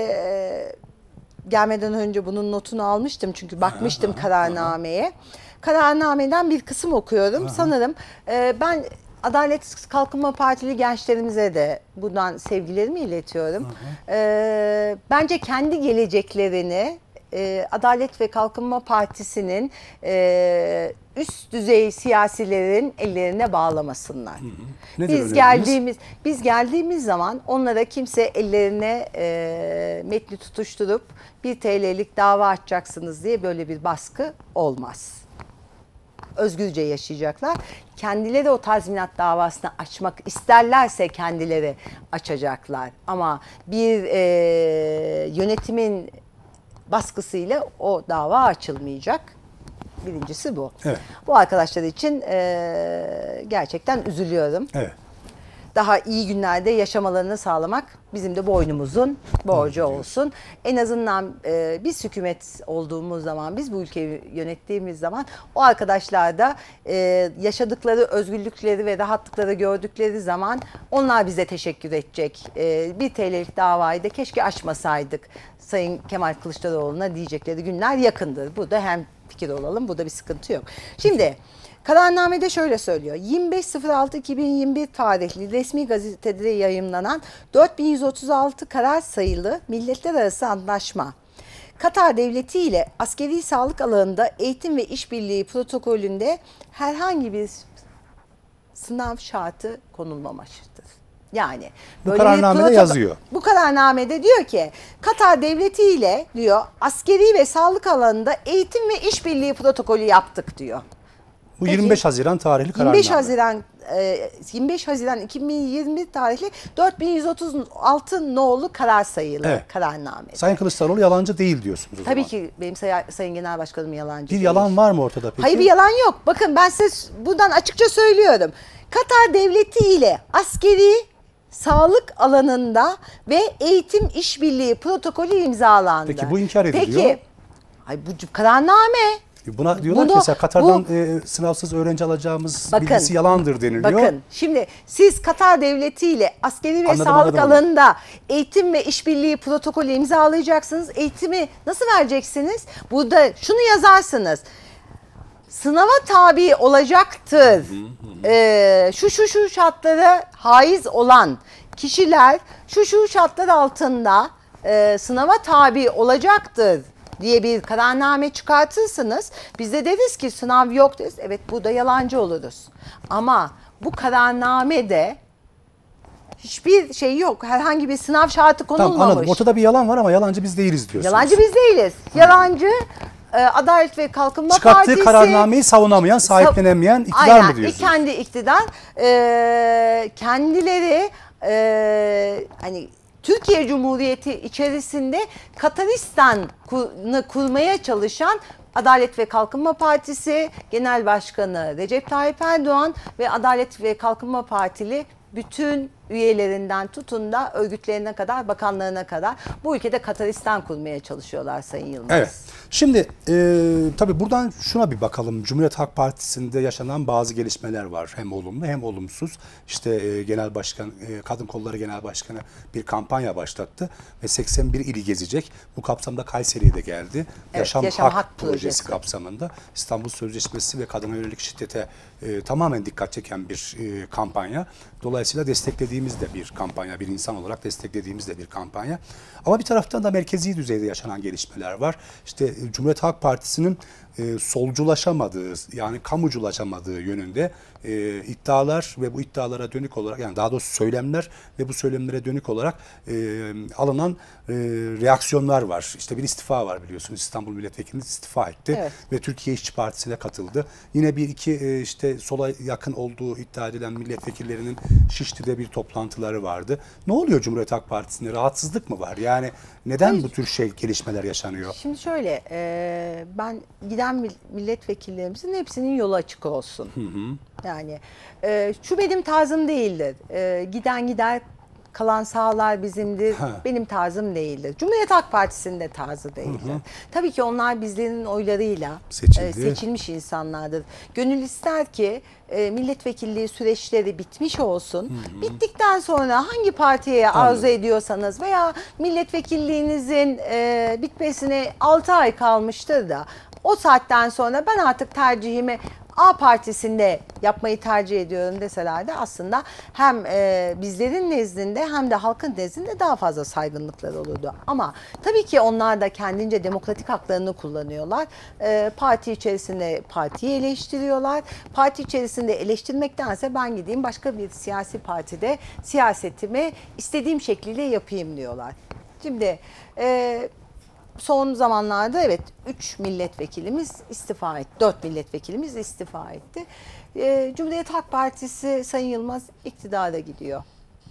e, gelmeden önce bunun notunu almıştım çünkü bakmıştım kararnameye. Kararnameden bir kısım okuyorum. Sanırım e, ben Adalet Kalkınma Partili gençlerimize de buradan sevgilerimi iletiyorum. E, bence kendi geleceklerini e, Adalet ve Kalkınma Partisi'nin e, üst düzey siyasilerin ellerine bağlamasınlar. Nedir Biz öneriniz? geldiğimiz biz geldiğimiz zaman onlara kimse ellerine e, metni tutuşturup bir T L'lik dava açacaksınız diye böyle bir baskı olmaz. Özgürce yaşayacaklar. Kendileri o tazminat davasını açmak isterlerse kendileri açacaklar. Ama bir e, yönetimin baskısıyla o dava açılmayacak. Birincisi bu. Evet. Bu arkadaşlar için e, gerçekten üzülüyorum. Evet. Daha iyi günlerde yaşamalarını sağlamak bizim de boynumuzun borcu olsun. En azından e, biz hükümet olduğumuz zaman, biz bu ülkeyi yönettiğimiz zaman o arkadaşlar da e, yaşadıkları özgürlükleri ve rahatlıkları gördükleri zaman onlar bize teşekkür edecek. E, bir T L'lik davayı da keşke açmasaydık. Sayın Kemal Kılıçdaroğlu'na diyecekleri günler yakındır. Bu da hem fikir olalım, burada bir sıkıntı yok. Şimdi kararnamede şöyle söylüyor. yirmi beş Eylül altı iki bin yirmi bir tarihli resmi gazetede yayımlanan dört bin yüz otuz altı karar sayılı milletler arası anlaşma, Katar Devleti ile askeri sağlık alanında eğitim ve işbirliği protokolünde herhangi bir sınav şartı konulmamıştır. Yani Bu böyle bir kararnamede protokol- yazıyor. Bu kararnamede diyor ki Katar Devleti ile diyor askeri ve sağlık alanında eğitim ve işbirliği protokolü yaptık diyor. Bu Peki, yirmi beş Haziran tarihli kararname. yirmi beş Haziran e, yirmi beş Haziran iki bin yirmi tarihli dört bin yüz otuz altı nolu karar sayılı Evet. kararname. Sayın Kılıçdaroğlu yalancı değil diyorsunuz o Tabii zaman. ki benim say Sayın Genel Başkanım yalancı Bir değil. yalan var mı ortada peki? Hayır, bir yalan yok. Bakın ben size buradan açıkça söylüyorum. Katar Devleti ile askeri, sağlık alanında ve eğitim işbirliği protokolü imzalandı. Peki bu inkar ediliyor. Peki, ay bu kararname. Buna diyorlar Bunu- ki mesela Katar'dan bu- e, sınavsız öğrenci alacağımız Bakın, bilgisi yalandır deniliyor. Bakın şimdi siz Katar Devleti ile askeri ve Anladım, sağlık anladım. alanında eğitim ve işbirliği protokolü imzalayacaksınız. Eğitimi nasıl vereceksiniz? Burada şunu yazarsınız. Sınava tabi olacaktır. Ee, şu şu şu şartlara haiz olan kişiler şu şu şartlar altında e, sınava tabi olacaktır diye bir kararname çıkartırsınız. Biz de deriz ki sınav yok deriz. Evet, burada yalancı oluruz. Ama bu kararnamede hiçbir şey yok. Herhangi bir sınav şartı konulmamış. Tamam, anladım. Ortada bir yalan var ama yalancı biz değiliz diyorsunuz. Yalancı biz değiliz. Yalancı e, Adalet ve Kalkınma Çıkarttığı Partisi. kararnameyi savunamayan, sahiplenemeyen iktidar Aynen, mı diyorsunuz? kendi iktidar. E, kendileri e, hani Türkiye Cumhuriyeti içerisinde Kataristan'ı kurmaya çalışan Adalet ve Kalkınma Partisi Genel Başkanı Recep Tayyip Erdoğan ve Adalet ve Kalkınma Partili bütün üyelerinden tutun da örgütlerine kadar, bakanlarına kadar bu ülkede Kataristan kurmaya çalışıyorlar Sayın Yılmaz. Evet. Şimdi e, tabii buradan şuna bir bakalım. Cumhuriyet Halk Partisi'nde yaşanan bazı gelişmeler var. Hem olumlu hem olumsuz. İşte e, Genel Başkan, e, Kadın Kolları Genel Başkanı bir kampanya başlattı ve seksen bir ili gezecek. Bu kapsamda Kayseri'ye de geldi. Evet, Yaşam, Yaşam Hak, Hak projesi, Projesi kapsamında İstanbul Sözleşmesi ve kadına yönelik şiddete e, tamamen dikkat çeken bir e, kampanya. Dolayısıyla desteklediğimiz de bir kampanya, bir insan olarak desteklediğimiz de bir kampanya. Ama bir taraftan da merkezi düzeyde yaşanan gelişmeler var. İşte e, Cumhuriyet Halk Partisi'nin e, solculaşamadığı, yani kamuculaşamadığı yönünde e, iddialar ve bu iddialara dönük olarak, yani daha doğrusu söylemler ve bu söylemlere dönük olarak e, alınan e, reaksiyonlar var. İşte bir istifa var biliyorsunuz. İstanbul Milletvekili istifa etti Evet. ve Türkiye İşçi Partisi'ne katıldı. Yine bir iki e, işte sola yakın olduğu iddia edilen milletvekillerinin Şişli'de bir toplantıları vardı. Ne oluyor Cumhuriyet Halk Partisi'nde? Rahatsızlık mı var? Yani neden Hayır. bu tür şey gelişmeler yaşanıyor? Şimdi şöyle, e, ben giden mil- milletvekillerimizin hepsinin yolu açık olsun. Yani e, şu benim tarzım değildir. E, giden gider, kalan sağlar bizimdir. Ha. Benim tarzım değildir. Cumhuriyet Halk Partisi'nin de tarzı değildir. Tabii ki onlar bizlerin oylarıyla Seçildi. e, seçilmiş insanlardır. Gönül ister ki e, milletvekilliği süreçleri bitmiş olsun. Bittikten sonra hangi partiye arzu Anladım. ediyorsanız veya milletvekilliğinizin e, bitmesine altı ay kalmıştır da o saatten sonra ben artık tercihimi A partisinde yapmayı tercih ediyorum deseler de aslında hem e, bizlerin nezdinde hem de halkın nezdinde daha fazla saygınlıkları olurdu. Ama tabii ki onlar da kendince demokratik haklarını kullanıyorlar. E, parti içerisinde partiyi eleştiriyorlar. Parti içerisinde eleştirmektense ben gideyim başka bir siyasi partide siyasetimi istediğim şekliyle yapayım diyorlar. Şimdi e, son zamanlarda evet üç milletvekilimiz istifa etti. dört milletvekilimiz istifa etti. Ee, Cumhuriyet Halk Partisi Sayın Yılmaz iktidara gidiyor.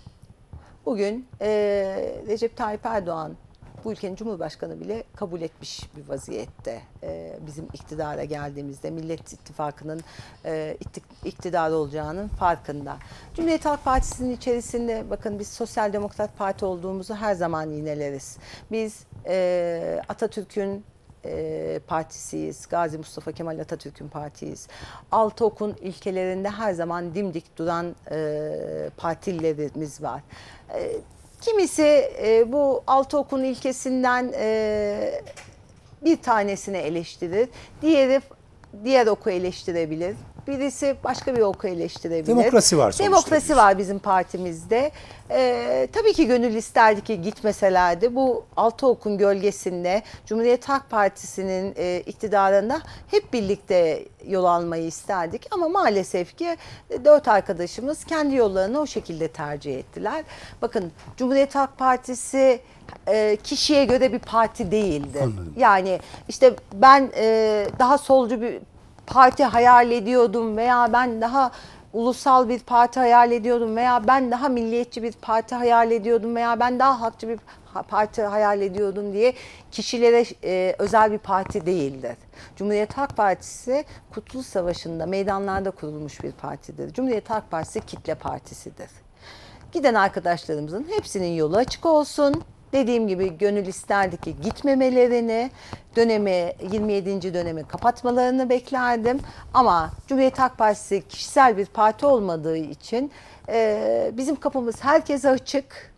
Bugün e, Recep Tayyip Erdoğan bu ülkenin Cumhurbaşkanı bile kabul etmiş bir vaziyette. E, bizim iktidara geldiğimizde Millet İttifakı'nın e, iktidar olacağının farkında. Cumhuriyet Halk Partisi'nin içerisinde bakın biz Sosyal Demokrat Parti olduğumuzu her zaman yineleriz. Biz e, Atatürk'ün e, partisiyiz. Gazi Mustafa Kemal Atatürk'ün partiyiz. Altı okun ilkelerinde her zaman dimdik duran e, partilerimiz var. E, kimisi e, bu altı okun ilkesinden e, bir tanesini eleştirir. Diğeri diğer oku eleştirebilir. Birisi başka bir oku eleştirebilir. Demokrasi var sonuçta. Demokrasi diyorsun. var bizim partimizde. Ee, tabii ki gönül isterdi ki gitmeselerdi. Bu altı okun gölgesinde Cumhuriyet Halk Partisi'nin e, iktidarında hep birlikte yol almayı isterdik. Ama maalesef ki e, dört arkadaşımız kendi yollarını o şekilde tercih ettiler. Bakın Cumhuriyet Halk Partisi e, kişiye göre bir parti değildi. Anladım. Yani işte ben e, daha solcu bir parti hayal ediyordum veya ben daha ulusal bir parti hayal ediyordum veya ben daha milliyetçi bir parti hayal ediyordum veya ben daha halkçı bir parti hayal ediyordum diye kişilere e, özel bir parti değildir. Cumhuriyet Halk Partisi Kurtuluş Savaşı'nda meydanlarda kurulmuş bir partidir. Cumhuriyet Halk Partisi kitle partisidir. Giden arkadaşlarımızın hepsinin yolu açık olsun. Dediğim gibi gönül isterdi ki gitmemelerini, dönemi yirmi yedinci dönemi kapatmalarını beklerdim. Ama Cumhuriyet Halk Partisi kişisel bir parti olmadığı için e, bizim kapımız herkese açık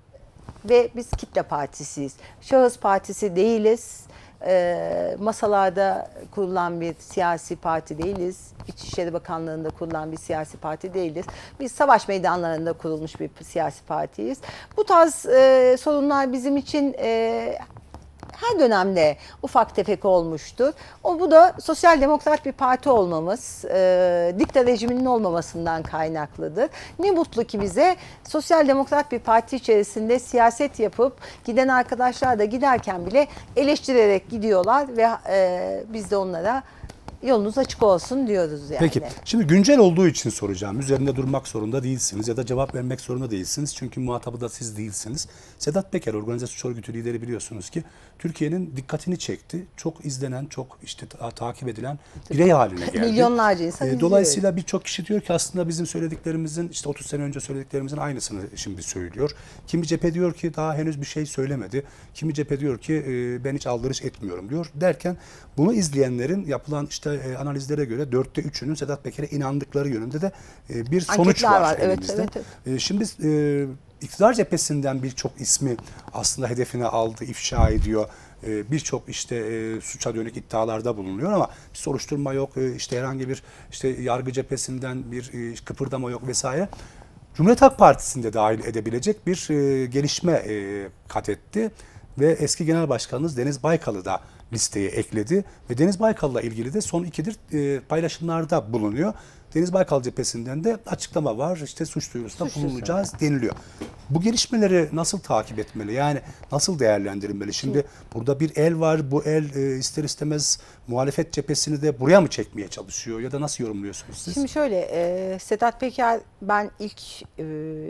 ve biz kitle partisiyiz. Şahıs partisi değiliz. E, masalarda kurulan bir siyasi parti değiliz. İçişleri Bakanlığı'nda kurulan bir siyasi parti değiliz. Biz savaş meydanlarında kurulmuş bir siyasi partiyiz. Bu tarz e, sorunlar bizim için e, her dönemde ufak tefek olmuştur. O bu da sosyal demokrat bir parti olmamız, e, dikta rejiminin olmamasından kaynaklıdır. Ne mutlu ki bize sosyal demokrat bir parti içerisinde siyaset yapıp giden arkadaşlar da giderken bile eleştirerek gidiyorlar ve e, biz de onlara yolunuz açık olsun diyoruz yani. Peki, şimdi güncel olduğu için soracağım. Üzerinde durmak zorunda değilsiniz ya da cevap vermek zorunda değilsiniz. Çünkü muhatabı da siz değilsiniz. Sedat Peker, organize suç örgütü lideri, biliyorsunuz ki Türkiye'nin dikkatini çekti. Çok izlenen, çok işte ta- takip edilen birey haline geldi. Milyonlarca insan E, Dolayısıyla birçok kişi diyor ki aslında bizim söylediklerimizin, işte otuz sene önce söylediklerimizin aynısını şimdi söylüyor. Kimi cephe diyor ki daha henüz bir şey söylemedi. Kimi cephe diyor ki e, ben hiç aldırış etmiyorum diyor. Derken bunu izleyenlerin yapılan işte e, analizlere göre dörtte üçünün Sedat Peker'e inandıkları yönünde de e, bir sonuç Anketler var, var. Evet, elimizde. evet, evet. E, şimdi e, iktidar cephesinden birçok ismi aslında hedefine aldı, ifşa ediyor. E, birçok işte e, suça dönük iddialarda bulunuyor ama bir soruşturma yok, e, işte herhangi bir işte yargı cephesinden bir e, kıpırdama yok vesaire. Cumhuriyet Halk Partisi'nde dahil edebilecek bir e, gelişme e, kat etti ve eski Genel Başkanımız Deniz Baykal'ı da listeye ekledi ve Deniz Baykal'la ilgili de son ikidir e, paylaşımlarda bulunuyor. Deniz Baykal cephesinden de açıklama var, işte suç duyurusunda Suç bulunacağız deniliyor. Bu gelişmeleri nasıl takip etmeli? Yani nasıl değerlendirilmeli? Şimdi burada bir el var, bu el e, ister istemez muhalefet cephesini de buraya mı çekmeye çalışıyor ya da nasıl yorumluyorsunuz siz? Şimdi şöyle, e, Sedat Peker, ben ilk e,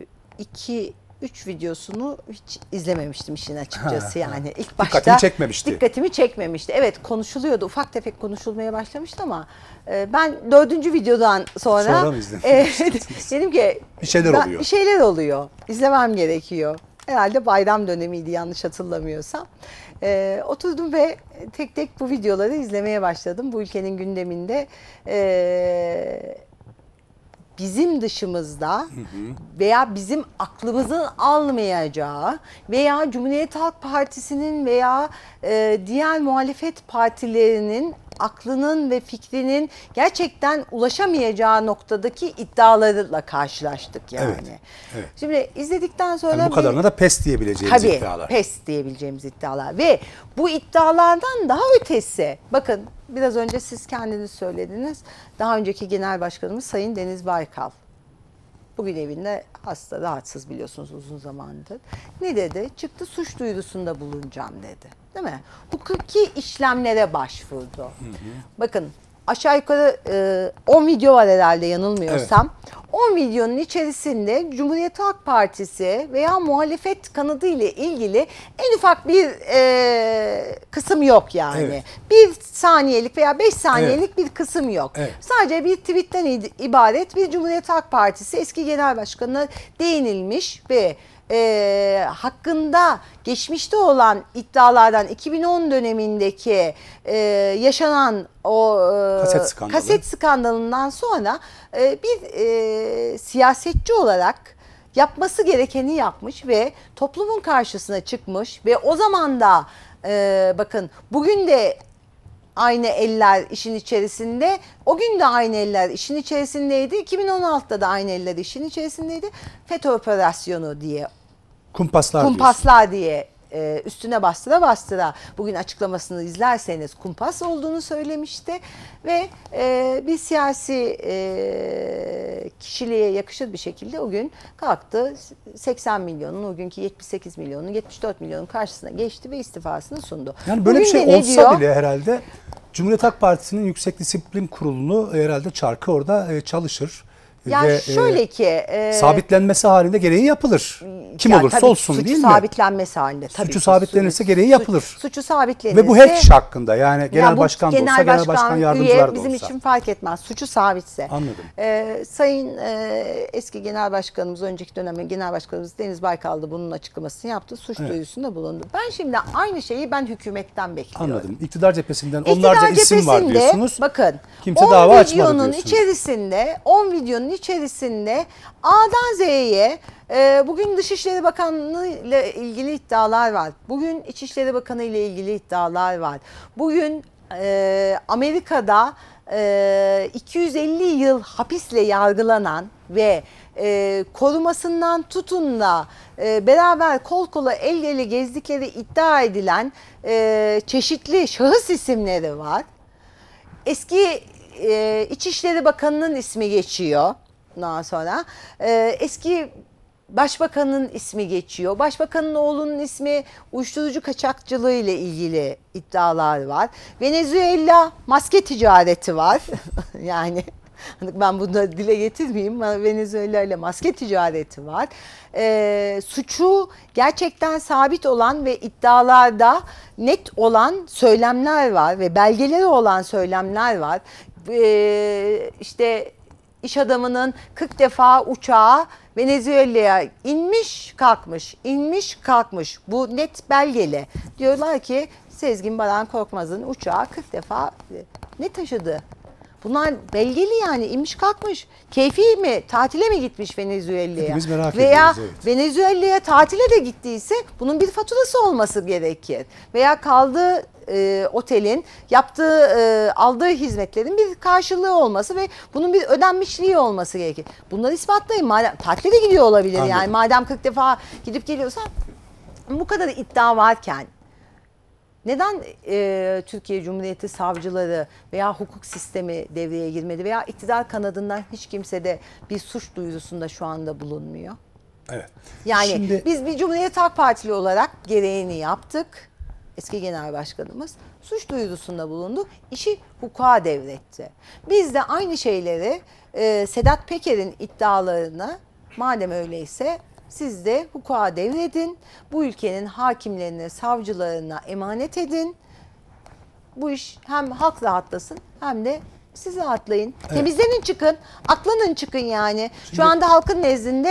iki üç videosunu hiç izlememiştim işin açıkçası Ha, ha. yani. İlk başta Dikkatimi çekmemişti. Dikkatimi çekmemişti. Evet, konuşuluyordu. Ufak tefek konuşulmaya başlamıştı ama e, ben dördüncü videodan sonra, Sonra mı izlediniz? e, dedim ki Bir şeyler ben- oluyor. Bir şeyler oluyor. İzlemem gerekiyor. Herhalde bayram dönemiydi yanlış hatırlamıyorsam. E, oturdum ve tek tek bu videoları izlemeye başladım. Bu ülkenin gündeminde e, bizim dışımızda veya bizim aklımızın almayacağı veya Cumhuriyet Halk Partisi'nin veya e, diğer muhalefet partilerinin aklının ve fikrinin gerçekten ulaşamayacağı noktadaki iddialarla karşılaştık yani. Evet, evet. Şimdi izledikten sonra Yani bu bir- kadarına da pes diyebileceğimiz Tabii, iddialar. pes diyebileceğimiz iddialar ve bu iddialardan daha ötesi, bakın biraz önce siz kendiniz söylediniz, daha önceki genel başkanımız Sayın Deniz Baykal. Bugün evinde hasta, rahatsız biliyorsunuz uzun zamandır. Ne dedi? Çıktı, suç duyurusunda bulunacağım dedi. Değil mi? Hukuki işlemlere başvurdu. Hı hı. Bakın aşağı yukarı e, on video var herhalde yanılmıyorsam. Evet. on videonun içerisinde Cumhuriyet Halk Partisi veya muhalefet kanadı ile ilgili en ufak bir e, kısım yok yani. Evet. Bir saniyelik veya beş saniyelik evet. bir kısım yok. Evet. Sadece bir tweetten ibaret bir Cumhuriyet Halk Partisi eski genel başkanına değinilmiş ve e, hakkında geçmişte olan iddialardan iki bin on dönemindeki e, yaşanan o e, kaset, skandalı. kaset skandalından sonra e, bir e, siyasetçi olarak yapması gerekeni yapmış ve toplumun karşısına çıkmış ve o zaman da e, bakın bugün de aynı eller işin içerisinde, o gün de aynı eller işin içerisindeydi. iki bin on altıda da aynı eller işin içerisindeydi. FETÖ operasyonu diye, kumpaslar, kumpaslar diye e, üstüne bastıra bastıra bugün açıklamasını izlerseniz kumpas olduğunu söylemişti ve e, bir siyasi e, kişiliğe yakışır bir şekilde o gün kalktı seksen milyonun, o günkü yetmiş sekiz milyonun, yetmiş dört milyonun karşısına geçti ve istifasını sundu. Yani böyle Bugün bir şey de ne olsa diyor? bile herhalde Cumhuriyet Halk Partisi'nin Yüksek Disiplin Kurulu'nu herhalde çarkı orada e, çalışır. Yani Ve, şöyle e, ki e, sabitlenmesi halinde gereği yapılır. Kim yani olursa tabii olsun suçu değil mi? sabitlenmesi halinde. Tabii Suçu ki. sabitlenirse gereği yapılır. Suç, suçu sabitlenirse. Ve bu her kişi hakkında, yani genel Ya bu başkan da olsa, genel genel başkan, başkan üye yardımcıları da bizim olsa. için fark etmez. Suçu sabitse. Anladım. Ee, Sayın e, eski genel başkanımız, önceki dönemin genel başkanımız Deniz Baykal da bunun açıklamasını yaptı. Suç Evet. duyurusunda bulundu. Ben şimdi aynı şeyi ben hükümetten bekliyorum. Anladım. İktidar cephesinden İktidar onlarca isim var cephesinde, diyorsunuz. bakın Kimse on dava açmadı videonun diyorsunuz. içerisinde on videonun içerisinde A'dan Z'ye e, bugün Dışişleri Bakanlığı ile ilgili iddialar var. Bugün İçişleri Bakanı ile ilgili iddialar var. Bugün e, Amerika'da e, iki yüz elli yıl hapisle yargılanan ve e, korumasından tutun da e, beraber kol kola el ele gezdikleri iddia edilen e, çeşitli şahıs isimleri var. Eski e, İçişleri Bakanı'nın ismi geçiyor. Ondan sonra e, eski Başbakanın ismi geçiyor. Başbakanın oğlunun ismi uyuşturucu kaçakçılığı ile ilgili iddialar var. Venezuela maske ticareti var. Yani ben bunu da dile getirmeyeyim. Venezuela ile maske ticareti var. E, suçu gerçekten sabit olan ve iddialarda net olan söylemler var ve belgeleri olan söylemler var. E, işte iş adamının kırk defa uçağa Venezuela'ya inmiş kalkmış, inmiş kalkmış. Bu net belgeli. Diyorlar ki Sezgin Baran Korkmaz'ın uçağı kırk defa ne taşıdı? Bunlar belgeli, yani inmiş kalkmış. Keyfi mi, tatile mi gitmiş Venezuela'ya? Hepimiz merak Veya ediyoruz, evet. Venezuela'ya tatile de gittiyse bunun bir faturası olması gerekir. Veya kaldığı e, otelin yaptığı, e, aldığı hizmetlerin bir karşılığı olması ve bunun bir ödenmişliği olması gerekir. Bunları ispatlayın. Madem tatile de gidiyor olabilir. Anladım. Yani madem kırk defa gidip geliyorsa, bu kadar iddia varken neden e, Türkiye Cumhuriyeti savcıları veya hukuk sistemi devreye girmedi veya iktidar kanadından hiç kimse de bir suç duyurusunda şu anda bulunmuyor? Evet. Yani Şimdi, biz bir Cumhuriyet Halk Partili olarak gereğini yaptık. Eski Genel Başkanımız suç duyurusunda bulundu. İşi hukuka devretti. Biz de aynı şeyleri e, Sedat Peker'in iddialarını, madem öyleyse siz de hukuka devredin. Bu ülkenin hakimlerine, savcılarına emanet edin. Bu iş hem halk rahatlasın hem de siz rahatlayın. Evet. Temizlenin çıkın. Aklanın çıkın yani. Şimdi, Şu anda halkın nezdinde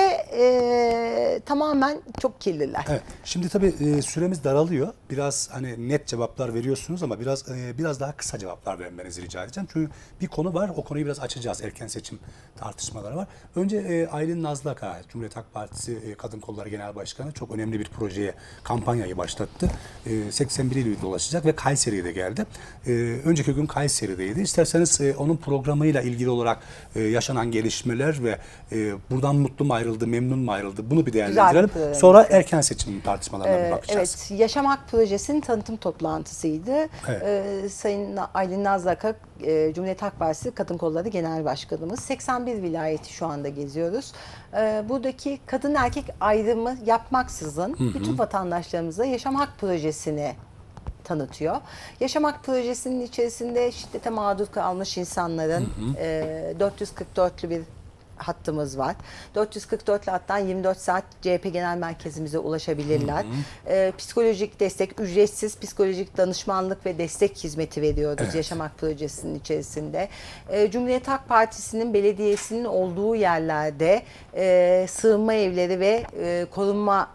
e, tamamen çok kirliler. Evet. Şimdi tabii e, süremiz daralıyor. Biraz hani net cevaplar veriyorsunuz ama biraz e, biraz daha kısa cevaplar vermenizi rica edeceğim. Çünkü bir konu var. O konuyu biraz açacağız. Erken seçim tartışmaları var. Önce e, Aylin Nazlı Aka, Cumhuriyet Halk Partisi e, Kadın Kolları Genel Başkanı çok önemli bir projeye, kampanyayı başlattı. E, seksen bir il dolaşacak ve Kayseri'ye de geldi. E, önceki gün Kayseri'deydi. İsterseniz e, onun programıyla ilgili olarak e, yaşanan gelişmeler ve e, buradan mutlu mu ayrıldı, memnun mu ayrıldı, bunu bir değerlendirelim. Güzel bir Sonra erken seçim tartışmalarına bir Ee, bakacağız. Evet, Yaşam Hak Projesi'nin tanıtım toplantısıydı. Evet. Ee, Sayın Aylin Nazlı Aka, e, Cumhuriyet Halk Partisi Kadın Kolları Genel Başkanımız. seksen bir vilayeti şu anda geziyoruz. Ee, buradaki kadın erkek ayrımı yapmaksızın hı hı. bütün vatandaşlarımıza Yaşam Hak Projesi'ni tanıtıyor. Yaşam Hak Projesi'nin içerisinde şiddete mağdur kalmış insanların hı hı. E, dört yüz kırk dörtlü bir hattımız var. dört yüz kırk dörtlü hattan yirmi dört saat C H P Genel Merkezimize ulaşabilirler. Hı hı. E, psikolojik destek, ücretsiz psikolojik danışmanlık ve destek hizmeti veriyoruz evet. Yaşam Hak Projesi'nin içerisinde. E, Cumhuriyet Halk Partisi'nin belediyesinin olduğu yerlerde e, sığınma evleri ve e, korunma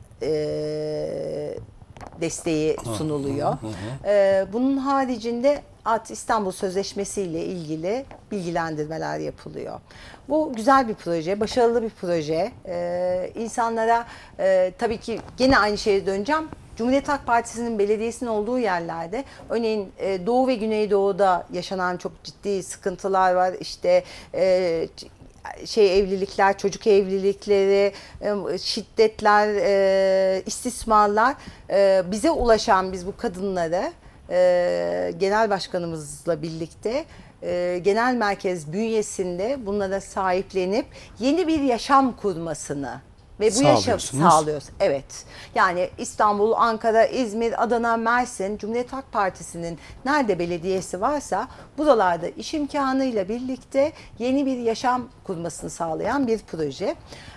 e, desteği sunuluyor. Hı hı hı. Ee, bunun haricinde At İstanbul Sözleşmesi ile ilgili bilgilendirmeler yapılıyor. Bu güzel bir proje, başarılı bir proje. Ee, insanlara e, tabii ki gene aynı şeye döneceğim. Cumhuriyet Halk Partisi'nin belediyesinin olduğu yerlerde, örneğin e, Doğu ve Güneydoğu'da yaşanan çok ciddi sıkıntılar var. İşte e, şey evlilikler, çocuk evlilikleri, şiddetler, istismarlar bize ulaşan, biz bu kadınları genel başkanımızla birlikte genel merkez bünyesinde bunlara sahiplenip yeni bir yaşam kurmasını Ve bu yaşam Sağlıyorsunuz. sağlıyoruz. Evet. Yani İstanbul, Ankara, İzmir, Adana, Mersin, Cumhuriyet Halk Partisi'nin nerede belediyesi varsa buralarda iş imkanıyla birlikte yeni bir yaşam kurmasını sağlayan bir proje.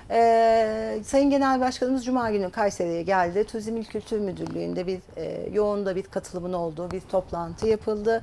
Ee, Sayın Genel Başkanımız Cuma günü Kayseri'ye geldi. Turizm İl Kültür Müdürlüğü'nde bir e, yoğun da bir katılımın olduğu bir toplantı yapıldı.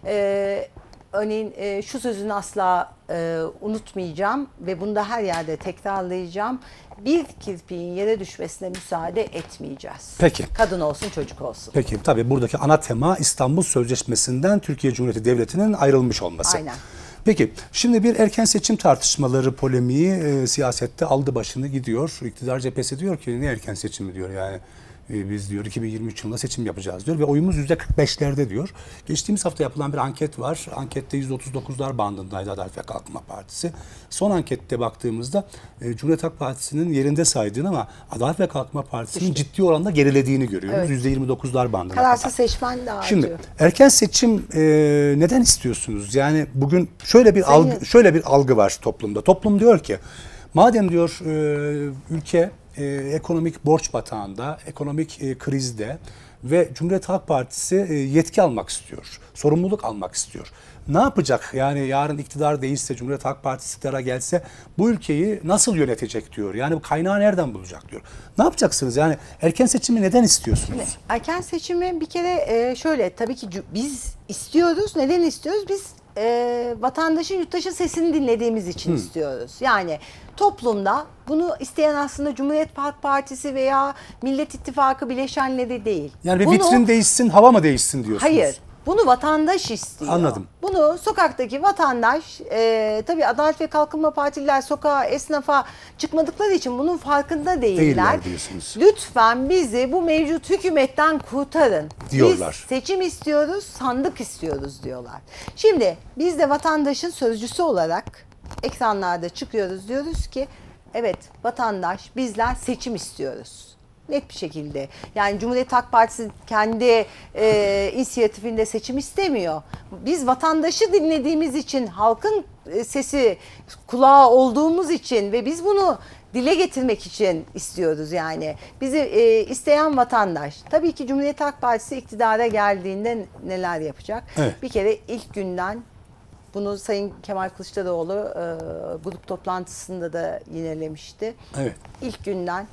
Ee, Örneğin e, şu sözünü asla e, unutmayacağım ve bunu da her yerde tekrarlayacağım. Bir kirpiğin yere düşmesine müsaade etmeyeceğiz. Peki. Kadın olsun, çocuk olsun. Peki tabii buradaki ana tema İstanbul Sözleşmesi'nden Türkiye Cumhuriyeti Devleti'nin ayrılmış olması. Aynen. Peki şimdi bir erken seçim tartışmaları, polemiği e, siyasette aldı başını gidiyor. İktidar cephesi diyor ki ne erken seçimi diyor yani. E, Biz diyor iki bin yirmi üç yılında seçim yapacağız diyor ve oyumuz yüzde kırk beşlerde diyor. Geçtiğimiz hafta yapılan bir anket var. Ankette yüzde otuz dokuzlar bandındaydı Adalet ve Kalkınma Partisi. Son ankette baktığımızda e, Cumhuriyet Halk Partisi'nin yerinde saydığını ama Adalet ve Kalkınma Partisi'nin ciddi oranda gerilediğini görüyoruz. Evet. yüzde yirmi dokuzlar bandında. Kararsız seçmen de artıyor. Şimdi erken seçim e, neden istiyorsunuz? Yani bugün şöyle bir Sayın- algı şöyle bir algı var toplumda. Toplum diyor ki madem diyor e, ülke e, ekonomik borç batağında, ekonomik e, krizde ve Cumhuriyet Halk Partisi e, yetki almak istiyor, sorumluluk almak istiyor. Ne yapacak? Yani yarın iktidar değilse, Cumhuriyet Halk Partisi iktidara gelse bu ülkeyi nasıl yönetecek diyor. Yani bu kaynağı nereden bulacak diyor. Ne yapacaksınız? Yani erken seçimi neden istiyorsunuz? Erken seçimi bir kere e, şöyle tabii ki cu- biz istiyoruz. Neden istiyoruz? Biz e, vatandaşın, yurttaşın sesini dinlediğimiz için istiyoruz. Yani toplumda bunu isteyen aslında Cumhuriyet Halk Partisi veya Millet İttifakı bileşenleri değil. Yani bir Bunu- vitrin değişsin, hava mı değişsin diyorsunuz? Hayır. Bunu vatandaş istiyor. Anladım. Bunu sokaktaki vatandaş, e, tabii Adalet ve Kalkınma Partililer sokağa, esnafa çıkmadıkları için bunun farkında değiller. Değiller diyorsunuz. Lütfen bizi bu mevcut hükümetten kurtarın. Diyorlar. Biz seçim istiyoruz, sandık istiyoruz diyorlar. Şimdi biz de vatandaşın sözcüsü olarak ekranlarda çıkıyoruz, diyoruz ki evet vatandaş, bizler seçim istiyoruz. Net bir şekilde. Yani Cumhuriyet Halk Partisi kendi e, inisiyatifinde seçim istemiyor. Biz vatandaşı dinlediğimiz için, halkın e, sesi kulağı olduğumuz için ve biz bunu dile getirmek için istiyoruz yani. Bizi e, isteyen vatandaş. Tabii ki Cumhuriyet Halk Partisi iktidara geldiğinde neler yapacak? Evet. Bir kere ilk günden bunu Sayın Kemal Kılıçdaroğlu e, grup toplantısında da yinelemişti. Evet. İlk günden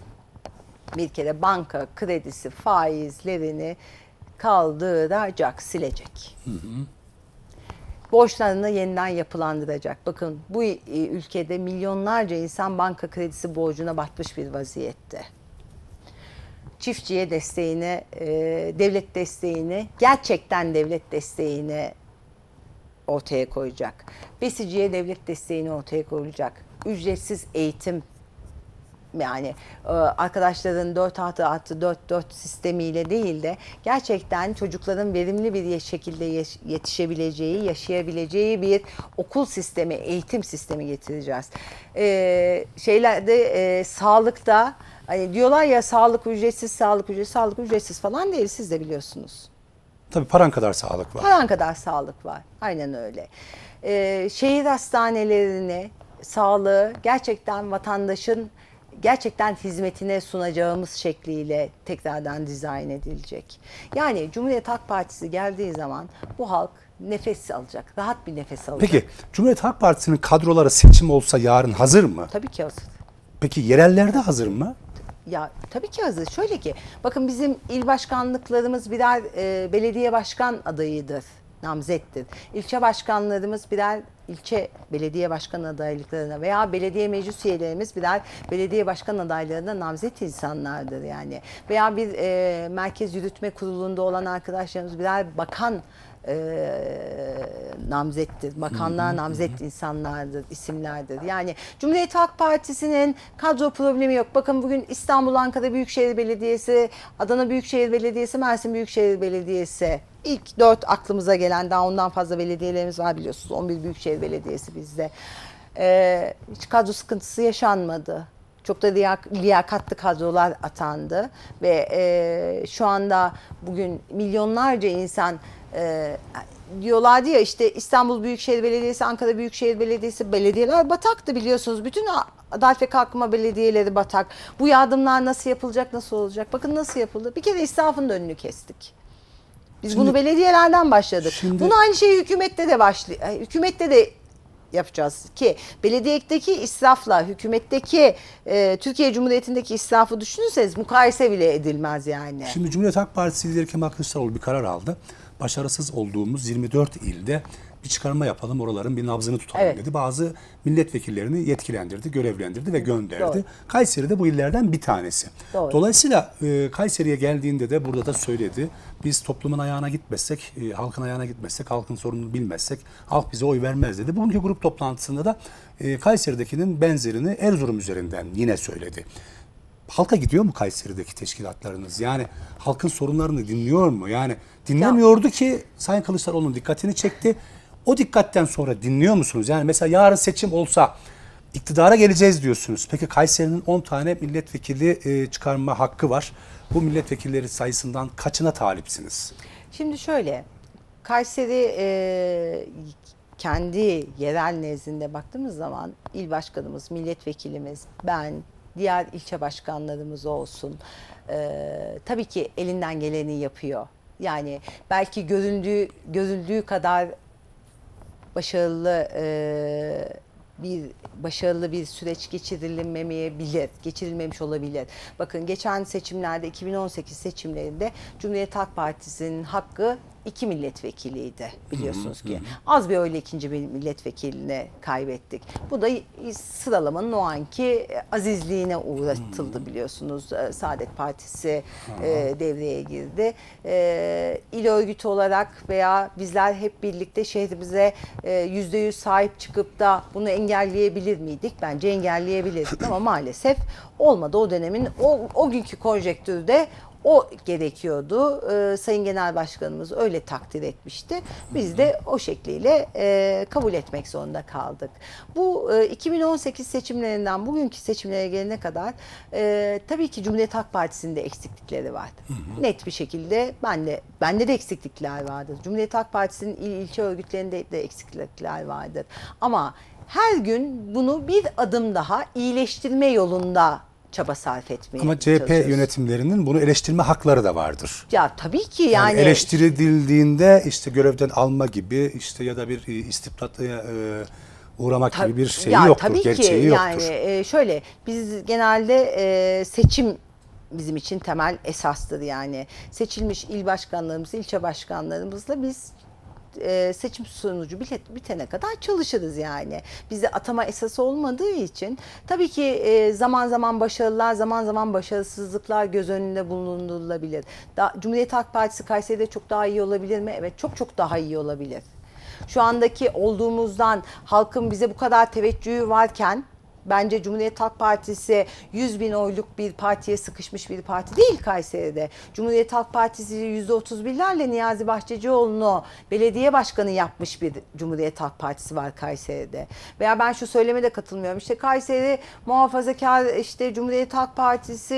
bir kere banka kredisi faizlerini kaldıracak, silecek. Hı hı. Borçlarını yeniden yapılandıracak. Bakın bu e, ülkede milyonlarca insan banka kredisi borcuna batmış bir vaziyette. Çiftçiye desteğini, e, devlet desteğini, gerçekten devlet desteğini ortaya koyacak. Besiciye devlet desteğini ortaya koyacak. Ücretsiz eğitim, yani arkadaşların dört artı artı dört dört sistemiyle değil de gerçekten çocukların verimli bir şekilde yetişebileceği, yaşayabileceği bir okul sistemi, eğitim sistemi getireceğiz. Ee, şeylerde e, sağlıkta hani diyorlar ya sağlık ücretsiz, sağlık ücretsiz, sağlık ücretsiz falan değil, siz de biliyorsunuz. Tabii paran kadar sağlık var. Paran kadar sağlık var. Aynen öyle. Ee, şehir hastanelerini, sağlığı gerçekten vatandaşın gerçekten hizmetine sunacağımız şekliyle tekrardan dizayn edilecek. Yani Cumhuriyet Halk Partisi geldiği zaman bu halk nefes alacak, rahat bir nefes alacak. Peki Cumhuriyet Halk Partisi'nin kadroları seçim olsa yarın hazır mı? Tabii ki hazır. Peki yerellerde hazır mı? Ya tabii ki hazır. Şöyle ki, bakın bizim il başkanlıklarımız birer e, belediye başkan adayıdır, namzettir. İlçe başkanlarımız birer ilçe belediye başkan adaylıklarına veya belediye meclis üyelerimiz birer belediye başkan adaylarına namzet insanlardır yani. Veya bir e, merkez yürütme kurulunda olan arkadaşlarımız birer bakan e, namzettir. Bakanlığa namzet insanlardır, isimlerdir. Yani Cumhuriyet Halk Partisi'nin kadro problemi yok. Bakın bugün İstanbul, Ankara Büyükşehir Belediyesi, Adana Büyükşehir Belediyesi, Mersin Büyükşehir Belediyesi. İlk dört aklımıza gelen, daha ondan fazla belediyelerimiz var biliyorsunuz. on bir Büyükşehir Belediyesi bizde. Ee, hiç kadro sıkıntısı yaşanmadı. Çok da liyak- liyakatlı kadrolar atandı. Ve e, şu anda bugün milyonlarca insan e, diyorlardı ya işte İstanbul Büyükşehir Belediyesi, Ankara Büyükşehir Belediyesi, belediyeler bataktı biliyorsunuz. Bütün Adalet ve Kalkınma Belediyeleri batak. Bu yardımlar nasıl yapılacak, nasıl olacak? Bakın nasıl yapıldı. Bir kere israfın da önünü kestik. Biz Şimdi- bunu belediyelerden başladık. Şimdi- Bunu aynı şeyi hükümette de başlıyor. Hükümette de yapacağız ki belediyedeki israfla hükümetteki e, Türkiye Cumhuriyeti'ndeki israfı düşünürseniz mukayese bile edilmez yani. Şimdi Cumhuriyet Halk Partisi lideri Kemal Kılıçdaroğlu bir karar aldı. Başarısız olduğumuz yirmi dört ilde bir çıkarma yapalım, oraların bir nabzını tutalım Evet. dedi. Bazı milletvekillerini yetkilendirdi, görevlendirdi ve gönderdi. Doğru. Kayseri de bu illerden bir tanesi. Doğru. Dolayısıyla e, Kayseri'ye geldiğinde de burada da söyledi. Biz toplumun ayağına gitmezsek, e, halkın ayağına gitmezsek, halkın sorununu bilmezsek halk bize oy vermez dedi. Bugünkü grup toplantısında da e, Kayseri'dekinin benzerini Erzurum üzerinden yine söyledi. Halka gidiyor mu Kayseri'deki teşkilatlarınız? Yani halkın sorunlarını dinliyor mu? Yani dinlemiyordu ki Sayın Kılıçdaroğlu'nun dikkatini çekti. O dikkatten sonra dinliyor musunuz? Yani mesela yarın seçim olsa iktidara geleceğiz diyorsunuz. Peki Kayseri'nin on tane milletvekili e, çıkarma hakkı var. Bu milletvekilleri sayısından kaçına talipsiniz? Şimdi şöyle, Kayseri e, kendi yerel nezdinde baktığımız zaman il başkanımız, milletvekilimiz, ben, diğer ilçe başkanlarımız olsun. E, tabii ki elinden geleni yapıyor. Yani belki göründüğü, görüldüğü kadar başarılı e, bir başarılı bir süreç geçirilmemeyebilir, geçirilmemiş olabilir. Bakın geçen seçimlerde iki bin on sekiz seçimlerinde Cumhuriyet Halk Partisi'nin hakkı iki milletvekiliydi biliyorsunuz ki. Az bir oyla ikinci bir milletvekilini kaybettik. Bu da sıralamanın o anki azizliğine uğratıldı biliyorsunuz. Saadet Partisi e, devreye girdi. E, il örgütü olarak veya bizler hep birlikte şehrimize e, yüzde yüz sahip çıkıp da bunu engelleyebilir miydik? Bence engelleyebilirdik ama maalesef olmadı. O dönemin o, o günkü konjektürde o gerekiyordu. Ee, Sayın Genel Başkanımız öyle takdir etmişti. Biz de o şekliyle e, kabul etmek zorunda kaldık. Bu e, iki bin on sekiz seçimlerinden bugünkü seçimlere gelene kadar e, tabii ki Cumhuriyet Halk Partisi'nin de eksiklikleri vardı. Hı hı. Net bir şekilde ben de bende de eksiklikler vardır. Cumhuriyet Halk Partisi'nin il ilçe örgütlerinde de eksiklikler vardır. Ama her gün bunu bir adım daha iyileştirme yolunda çaba sarf etmeye Ama C H P çalışıyoruz. yönetimlerinin bunu eleştirme hakları da vardır. Ya tabii ki Yani, yani, eleştirildiğinde işte görevden alma gibi işte ya da bir istibdata e, uğramak Ta- gibi bir şey ya yoktur, tabii gerçeği ki, yoktur. yani e, şöyle biz genelde e, seçim bizim için temel esastır yani. Seçilmiş il başkanlarımız, ilçe başkanlarımızla biz e, seçim sonucu bile- bitene kadar çalışırız yani. Bizde atama esası olmadığı için tabii ki e, zaman zaman başarılar, zaman zaman başarısızlıklar göz önünde bulundurulabilir. Da, Cumhuriyet Halk Partisi Kayseri'de çok daha iyi olabilir mi? Evet, çok çok daha iyi olabilir. Şu andaki olduğumuzdan halkın bize bu kadar teveccühü varken bence Cumhuriyet Halk Partisi yüz bin oyluk bir partiye sıkışmış bir parti değil Kayseri'de. Cumhuriyet Halk Partisi yüzde otuz birlerle Niyazi Bahçecioğlu'nu belediye başkanı yapmış bir Cumhuriyet Halk Partisi var Kayseri'de. Veya ben şu söyleme de katılmıyorum. İşte Kayseri muhafazakar, işte Cumhuriyet Halk Partisi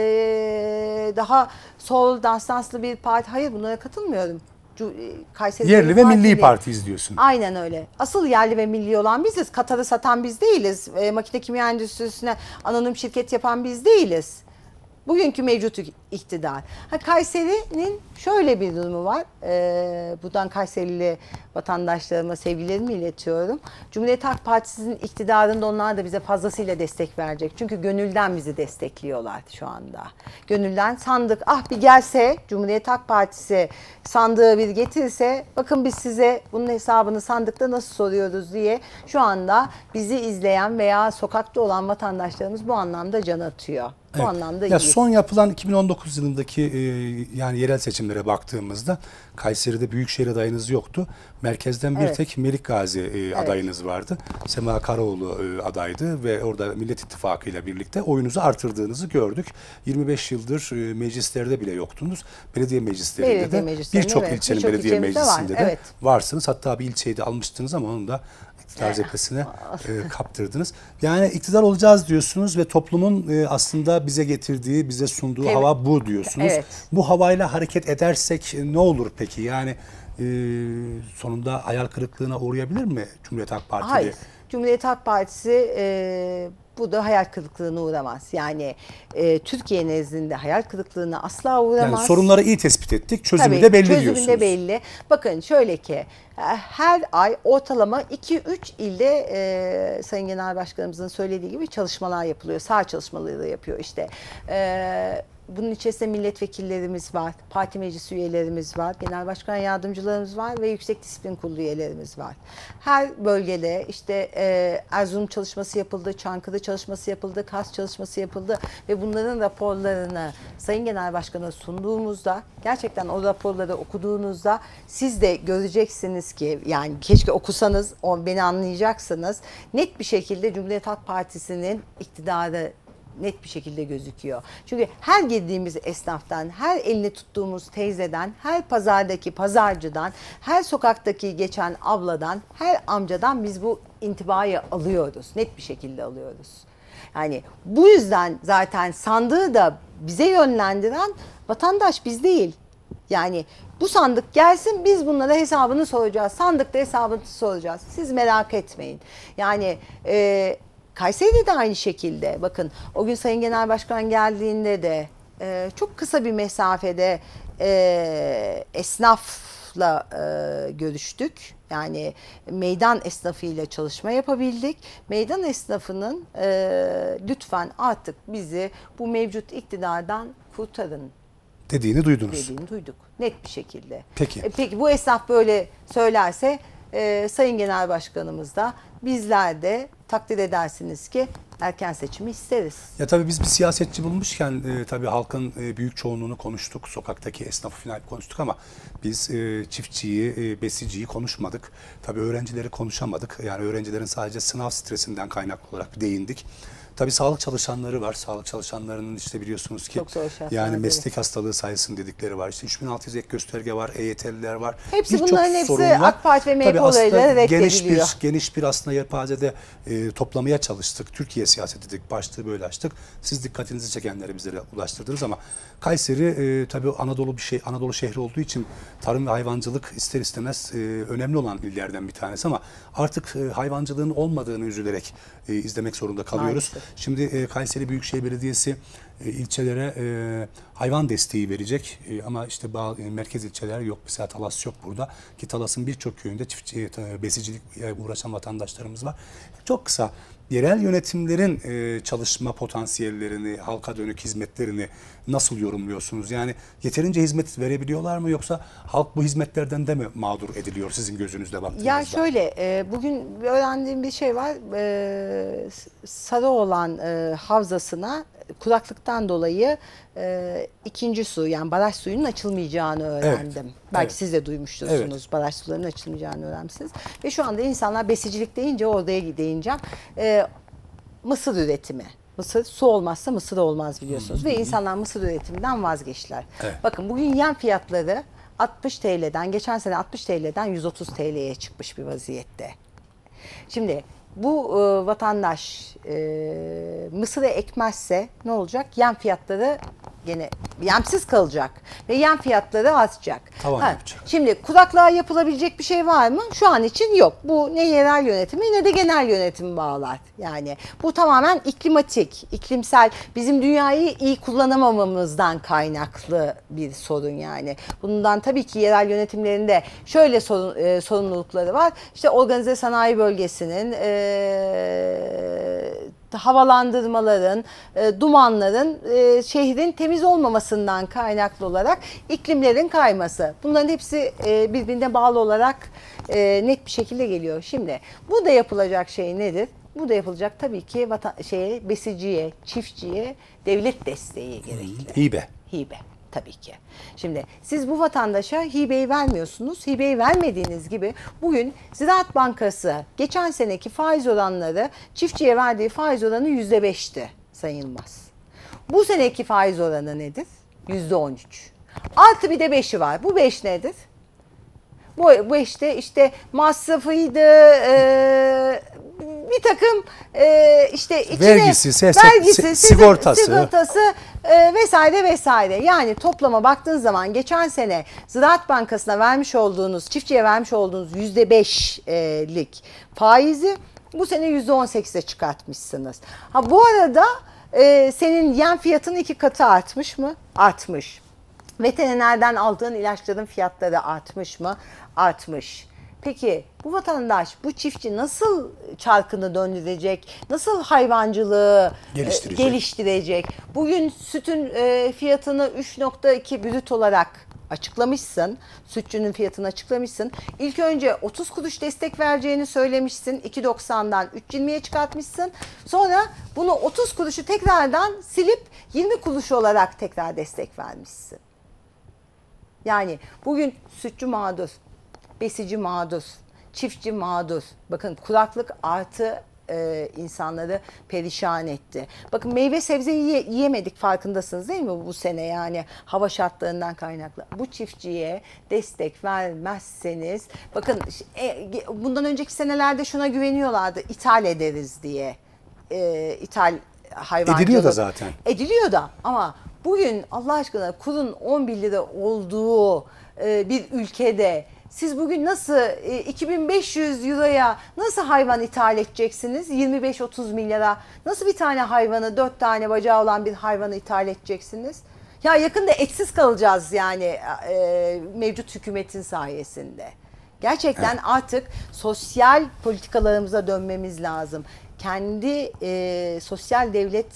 ee, daha sol dastanslı bir parti. Hayır, bunlara katılmıyorum. Kayseri Yerli ve Partili. milli parti izliyorsun. Aynen öyle. Asıl yerli ve milli olan biziz. Katar'ı satan biz değiliz. E, makine kimya endüstrisine anonim şirket yapan biz değiliz. Bugünkü mevcut iktidar. Ha, Kayseri'nin şöyle bir durumu var. Ee, buradan Kayserili vatandaşlarıma sevgilerimi iletiyorum. Cumhuriyet Halk Partisi'nin iktidarında onlar da bize fazlasıyla destek verecek. Çünkü gönülden bizi destekliyorlar şu anda. Gönülden sandık, ah bir gelse Cumhuriyet Halk Partisi sandığı bir getirse, bakın biz size bunun hesabını sandıkta nasıl soruyoruz diye şu anda bizi izleyen veya sokakta olan vatandaşlarımız bu anlamda can atıyor. Bu Evet. anlamda Ya iyi. son yapılan iki bin on dokuz yılındaki e, yani yerel seçimlere baktığımızda Kayseri'de büyükşehir adayınız yoktu. Merkezden bir Evet. tek Melik Gazi e, adayınız vardı. Sema Karaoğlu e, adaydı ve orada Millet İttifakı ile birlikte oyunuzu artırdığınızı gördük. yirmi beş yıldır e, meclislerde bile yoktunuz. Belediye meclislerinde Belediye de meclislerinde, birçok evet. ilçenin Birçok belediye ilçemizde var, meclisinde de evet. varsınız. Hatta bir ilçeyi de almıştınız ama onun da iktidar cephesine e, kaptırdınız. Yani iktidar olacağız diyorsunuz ve toplumun e, aslında bize getirdiği, bize sunduğu Evet. hava bu diyorsunuz. Evet. Bu havayla hareket edersek e, ne olur peki? Yani e, sonunda hayal kırıklığına uğrayabilir mi Cumhuriyet Halk Partili? Hayır. Cumhuriyet Halk Partisi e, bu da hayal kırıklığına uğramaz. Yani e, Türkiye nezdinde hayal kırıklığına asla uğramaz. Yani sorunları iyi tespit ettik, çözümü Tabii, de belli çözümü diyorsunuz. de belli. Bakın şöyle ki her ay ortalama iki üç ilde e, Sayın Genel Başkanımızın söylediği gibi çalışmalar yapılıyor. Saha çalışmaları da yapıyor işte. E, bunun içerisinde milletvekillerimiz var, parti meclis üyelerimiz var, genel başkan yardımcılarımız var ve yüksek disiplin kurulu üyelerimiz var. Her bölgede işte e, Erzurum çalışması yapıldı, Çankırı çalışması yapıldı, Kars çalışması yapıldı ve bunların raporlarını Sayın Genel Başkan'a sunduğumuzda gerçekten o raporları okuduğunuzda siz de göreceksiniz ki yani keşke okusanız o beni anlayacaksınız. Net bir şekilde Cumhuriyet Halk Partisi'nin iktidarı net bir şekilde gözüküyor. Çünkü her girdiğimiz esnaftan, her elini tuttuğumuz teyzeden, her pazardaki pazarcıdan, her sokaktaki geçen abladan, her amcadan biz bu intibayı alıyoruz. Net bir şekilde alıyoruz. Yani bu yüzden zaten sandığı da bize yönlendiren vatandaş biz değil. Yani bu sandık gelsin biz bunlara hesabını soracağız. Sandıkta hesabını soracağız. Siz merak etmeyin. Yani e, Kayseri'de de aynı şekilde. Bakın o gün Sayın Genel Başkan geldiğinde de e, çok kısa bir mesafede e, esnafla e, görüştük. Yani meydan esnafıyla çalışma yapabildik. Meydan esnafının e, lütfen artık bizi bu mevcut iktidardan kurtarın Dediğini duydunuz. dediğini duyduk. Net bir şekilde. Peki. E, peki bu esnaf böyle söylerse e, Sayın Genel Başkanımız da bizler de takdir edersiniz ki erken seçimi isteriz. Ya tabii biz bir siyasetçi bulmuşken e, tabii halkın e, büyük çoğunluğunu konuştuk. Sokaktaki esnafı falan konuştuk ama biz e, çiftçiyi, e, besiciyi konuşmadık. Tabii öğrencileri konuşamadık. Yani öğrencilerin sadece sınav stresinden kaynaklı olarak değindik. Tabii sağlık çalışanları var. Sağlık çalışanlarının işte biliyorsunuz ki Çok zor şartlar, yani evet. meslek hastalığı sayısının dedikleri var. İşte üç bin altı yüz ek gösterge var, E Y T'liler var. Hepsi Birçok bunların hepsi sorun var. AK Parti ve M H P Tabii aslında olayları geniş bir reddediliyor. geniş bir aslında yelpazede e, toplamaya çalıştık. Türkiye siyaseti dedik, başlığı böyle açtık. Siz dikkatinizi çekenleri bizlere ulaştırdınız ama Kayseri e, tabii Anadolu bir şey, Anadolu şehri olduğu için tarım ve hayvancılık ister istemez e, önemli olan illerden bir tanesi ama artık e, hayvancılığın olmadığını üzülerek e, izlemek zorunda kalıyoruz. Maalesef. Şimdi e, Kayseri Büyükşehir Belediyesi e, ilçelere e, hayvan desteği verecek e, ama işte bazı e, merkez ilçeler yok. Mesela Talas yok burada ki Talas'ın birçok köyünde çiftçi, e, besicilikle uğraşan vatandaşlarımız var. Çok kısa yerel yönetimlerin e, çalışma potansiyellerini, halka dönük hizmetlerini nasıl yorumluyorsunuz? Yani yeterince hizmet verebiliyorlar mı yoksa halk bu hizmetlerden de mi mağdur ediliyor sizin gözünüzde baktığınızda? Ya şöyle, e, bugün öğrendiğim bir şey var. E, Sarıoğlan e, havzasına kuraklıktan dolayı e, ikinci su yani baraj suyunun açılmayacağını öğrendim. Evet, Belki evet. siz de duymuştursunuz. Evet. Baraj sularının açılmayacağını öğrenmişsiniz. Ve şu anda insanlar besicilik deyince oraya değineceğim. E, mısır üretimi. Mısır, su olmazsa mısır olmaz biliyorsunuz. Ve insanlar mısır üretiminden vazgeçtiler. Evet. Bakın bugün yem fiyatları altmış T L'den, geçen sene altmış T L'den yüz otuz T L'ye çıkmış bir vaziyette. Şimdi bu e, vatandaş e, mısırı ekmezse ne olacak? Yem fiyatları gene yemsiz kalacak ve yem fiyatları artacak. Tavan Ha, yapacak. Şimdi kuraklığa yapılabilecek bir şey var mı? Şu an için yok. Bu ne yerel yönetimi ne de genel yönetimi bağlar. Yani bu tamamen iklimatik, iklimsel, bizim dünyayı iyi kullanamamamızdan kaynaklı bir sorun yani. Bundan tabii ki yerel yönetimlerinde şöyle sorun, e, sorumlulukları var. İşte organize sanayi bölgesinin e, havalandırmaların, e, dumanların, e, şehrin temiz olmamasından kaynaklı olarak iklimlerin kayması. Bunların hepsi e, birbirine bağlı olarak e, net bir şekilde geliyor. Şimdi burada yapılacak şey nedir? Burada yapılacak tabii ki vatan şeye, besiciye, çiftçiye devlet desteği gerekli. Hibe. Hibe. Tabii ki. Şimdi siz bu vatandaşa hibeyi vermiyorsunuz. Hibeyi vermediğiniz gibi bugün Ziraat Bankası geçen seneki faiz oranları çiftçiye verdiği faiz oranı yüzde beşti Sayın Yılmaz. Bu seneki faiz oranı nedir? yüzde on üç. Artı bir de beşi var. Bu beş nedir? Bu, bu işte işte masrafıydı, e, bir takım e, işte içine Vergisi, ses- vergisi, si- sizin- sigortası. sigortası e, vesaire vesaire. Yani toplama baktığın zaman geçen sene Ziraat Bankası'na vermiş olduğunuz, çiftçiye vermiş olduğunuz yüzde beşlik faizi Bu sene yüzde on sekize çıkartmışsınız. Ha bu arada e, senin yem fiyatının iki katı artmış mı? Artmış. Veterinerden aldığın ilaçların fiyatları artmış mı? Artmış. Peki bu vatandaş, bu çiftçi nasıl çarkını döndürecek? Nasıl hayvancılığı e, Geliştirecek. geliştirecek? Bugün sütün e, fiyatını üç nokta iki brüt olarak açıklamışsın. Sütçünün fiyatını açıklamışsın. İlk önce otuz kuruş destek vereceğini söylemişsin. iki doksandan üç yirmiye çıkartmışsın. Sonra bunu otuz kuruşu tekrardan silip yirmi kuruş olarak tekrar destek vermişsin. Yani bugün sütçü mağdur, besici mağdur, çiftçi mağdur. Bakın kuraklık artı e, insanları perişan etti. Bakın meyve sebze yiye, yiyemedik, farkındasınız değil mi bu sene, yani hava şartlarından kaynaklı. Bu çiftçiye destek vermezseniz, bakın e, bundan önceki senelerde şuna güveniyorlardı, ithal ederiz diye. E, ithal hayvancılık. Ediliyor da zaten. Ediliyor da ama bugün Allah aşkına kurun on bir lira olduğu e, bir ülkede siz bugün nasıl e, iki bin beş yüz euroya nasıl hayvan ithal edeceksiniz? yirmi beş otuz milyara nasıl bir tane hayvanı, dört tane bacağı olan bir hayvanı ithal edeceksiniz? Ya yakında etsiz kalacağız yani e, mevcut hükümetin sayesinde. Gerçekten evet. Artık sosyal politikalarımıza dönmemiz lazım. Kendi e, sosyal devlet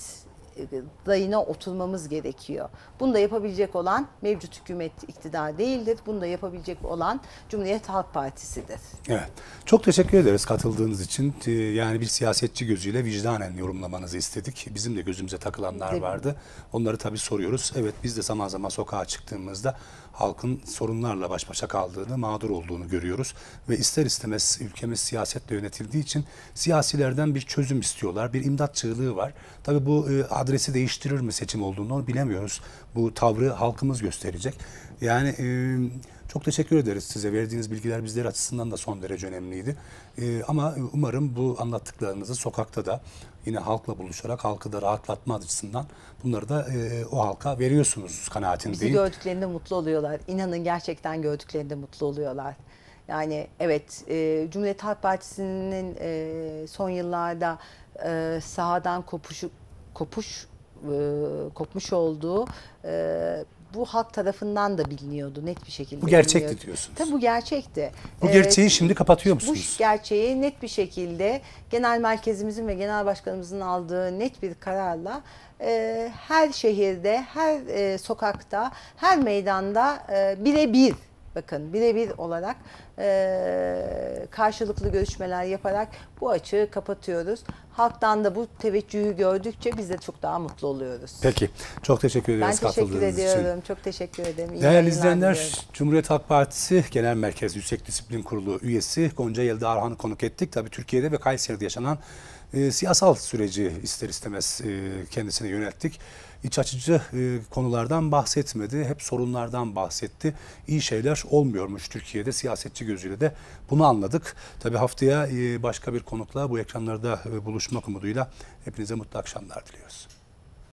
dayına oturmamız gerekiyor. Bunu da yapabilecek olan mevcut hükümet, iktidar değildir. Bunu da yapabilecek olan Cumhuriyet Halk Partisi'dir. Evet. Çok teşekkür ederiz katıldığınız için. Yani bir siyasetçi gözüyle vicdanen yorumlamanızı istedik. Bizim de gözümüze takılanlar Değil vardı. Onları tabii soruyoruz. Evet, biz de zaman zaman sokağa çıktığımızda halkın sorunlarla baş başa kaldığını, mağdur olduğunu görüyoruz. Ve ister istemez ülkemiz siyasetle yönetildiği için siyasilerden bir çözüm istiyorlar. Bir imdat çığlığı var. Tabii bu adresi değiştirir mi seçim olduğunu onu bilemiyoruz. Bu tavrı halkımız gösterecek. Yani e, çok teşekkür ederiz size. Verdiğiniz bilgiler bizler açısından da son derece önemliydi. E, ama umarım bu anlattıklarınızı sokakta da yine halkla buluşarak halkı da rahatlatma açısından bunları da e, o halka veriyorsunuz kanaatindeyim. Bizi gördüklerinde mutlu oluyorlar. İnanın gerçekten gördüklerinde mutlu oluyorlar. Yani evet, e, Cumhuriyet Halk Partisi'nin e, son yıllarda e, sahadan kopuşu kopuş e, kopmuş olduğu e, bu halk tarafından da biliniyordu, net bir şekilde. Bu gerçekti biliniyordu. diyorsunuz. Tabii bu gerçekti. Bu gerçeği ee, şimdi kapatıyor musunuz? Bu gerçeği net bir şekilde genel merkezimizin ve genel başkanımızın aldığı net bir kararla e, her şehirde, her e, sokakta, her meydanda e, birebir, bakın birebir olarak e, karşılıklı görüşmeler yaparak bu açığı kapatıyoruz. Halktan da bu teveccühü gördükçe biz de çok daha mutlu oluyoruz. Peki. Çok teşekkür ederiz katıldığınız için. Ben teşekkür ediyorum. Çok teşekkür ederim. İyi Değerli izleyenler, Cumhuriyet Halk Partisi Genel Merkez Yüksek Disiplin Kurulu üyesi Gonca Yelda Arhan'ı konuk ettik. Tabii Türkiye'de ve Kayseri'de yaşanan e, siyasal süreci ister istemez e, kendisine yönelttik. İç açıcı e, konulardan bahsetmedi. Hep sorunlardan bahsetti. İyi şeyler olmuyormuş Türkiye'de siyasetçi gözüyle de bunu anladık. Tabii haftaya e, başka bir konukla bu ekranlarda e, buluşmak umuduyla hepinize mutlu akşamlar diliyoruz.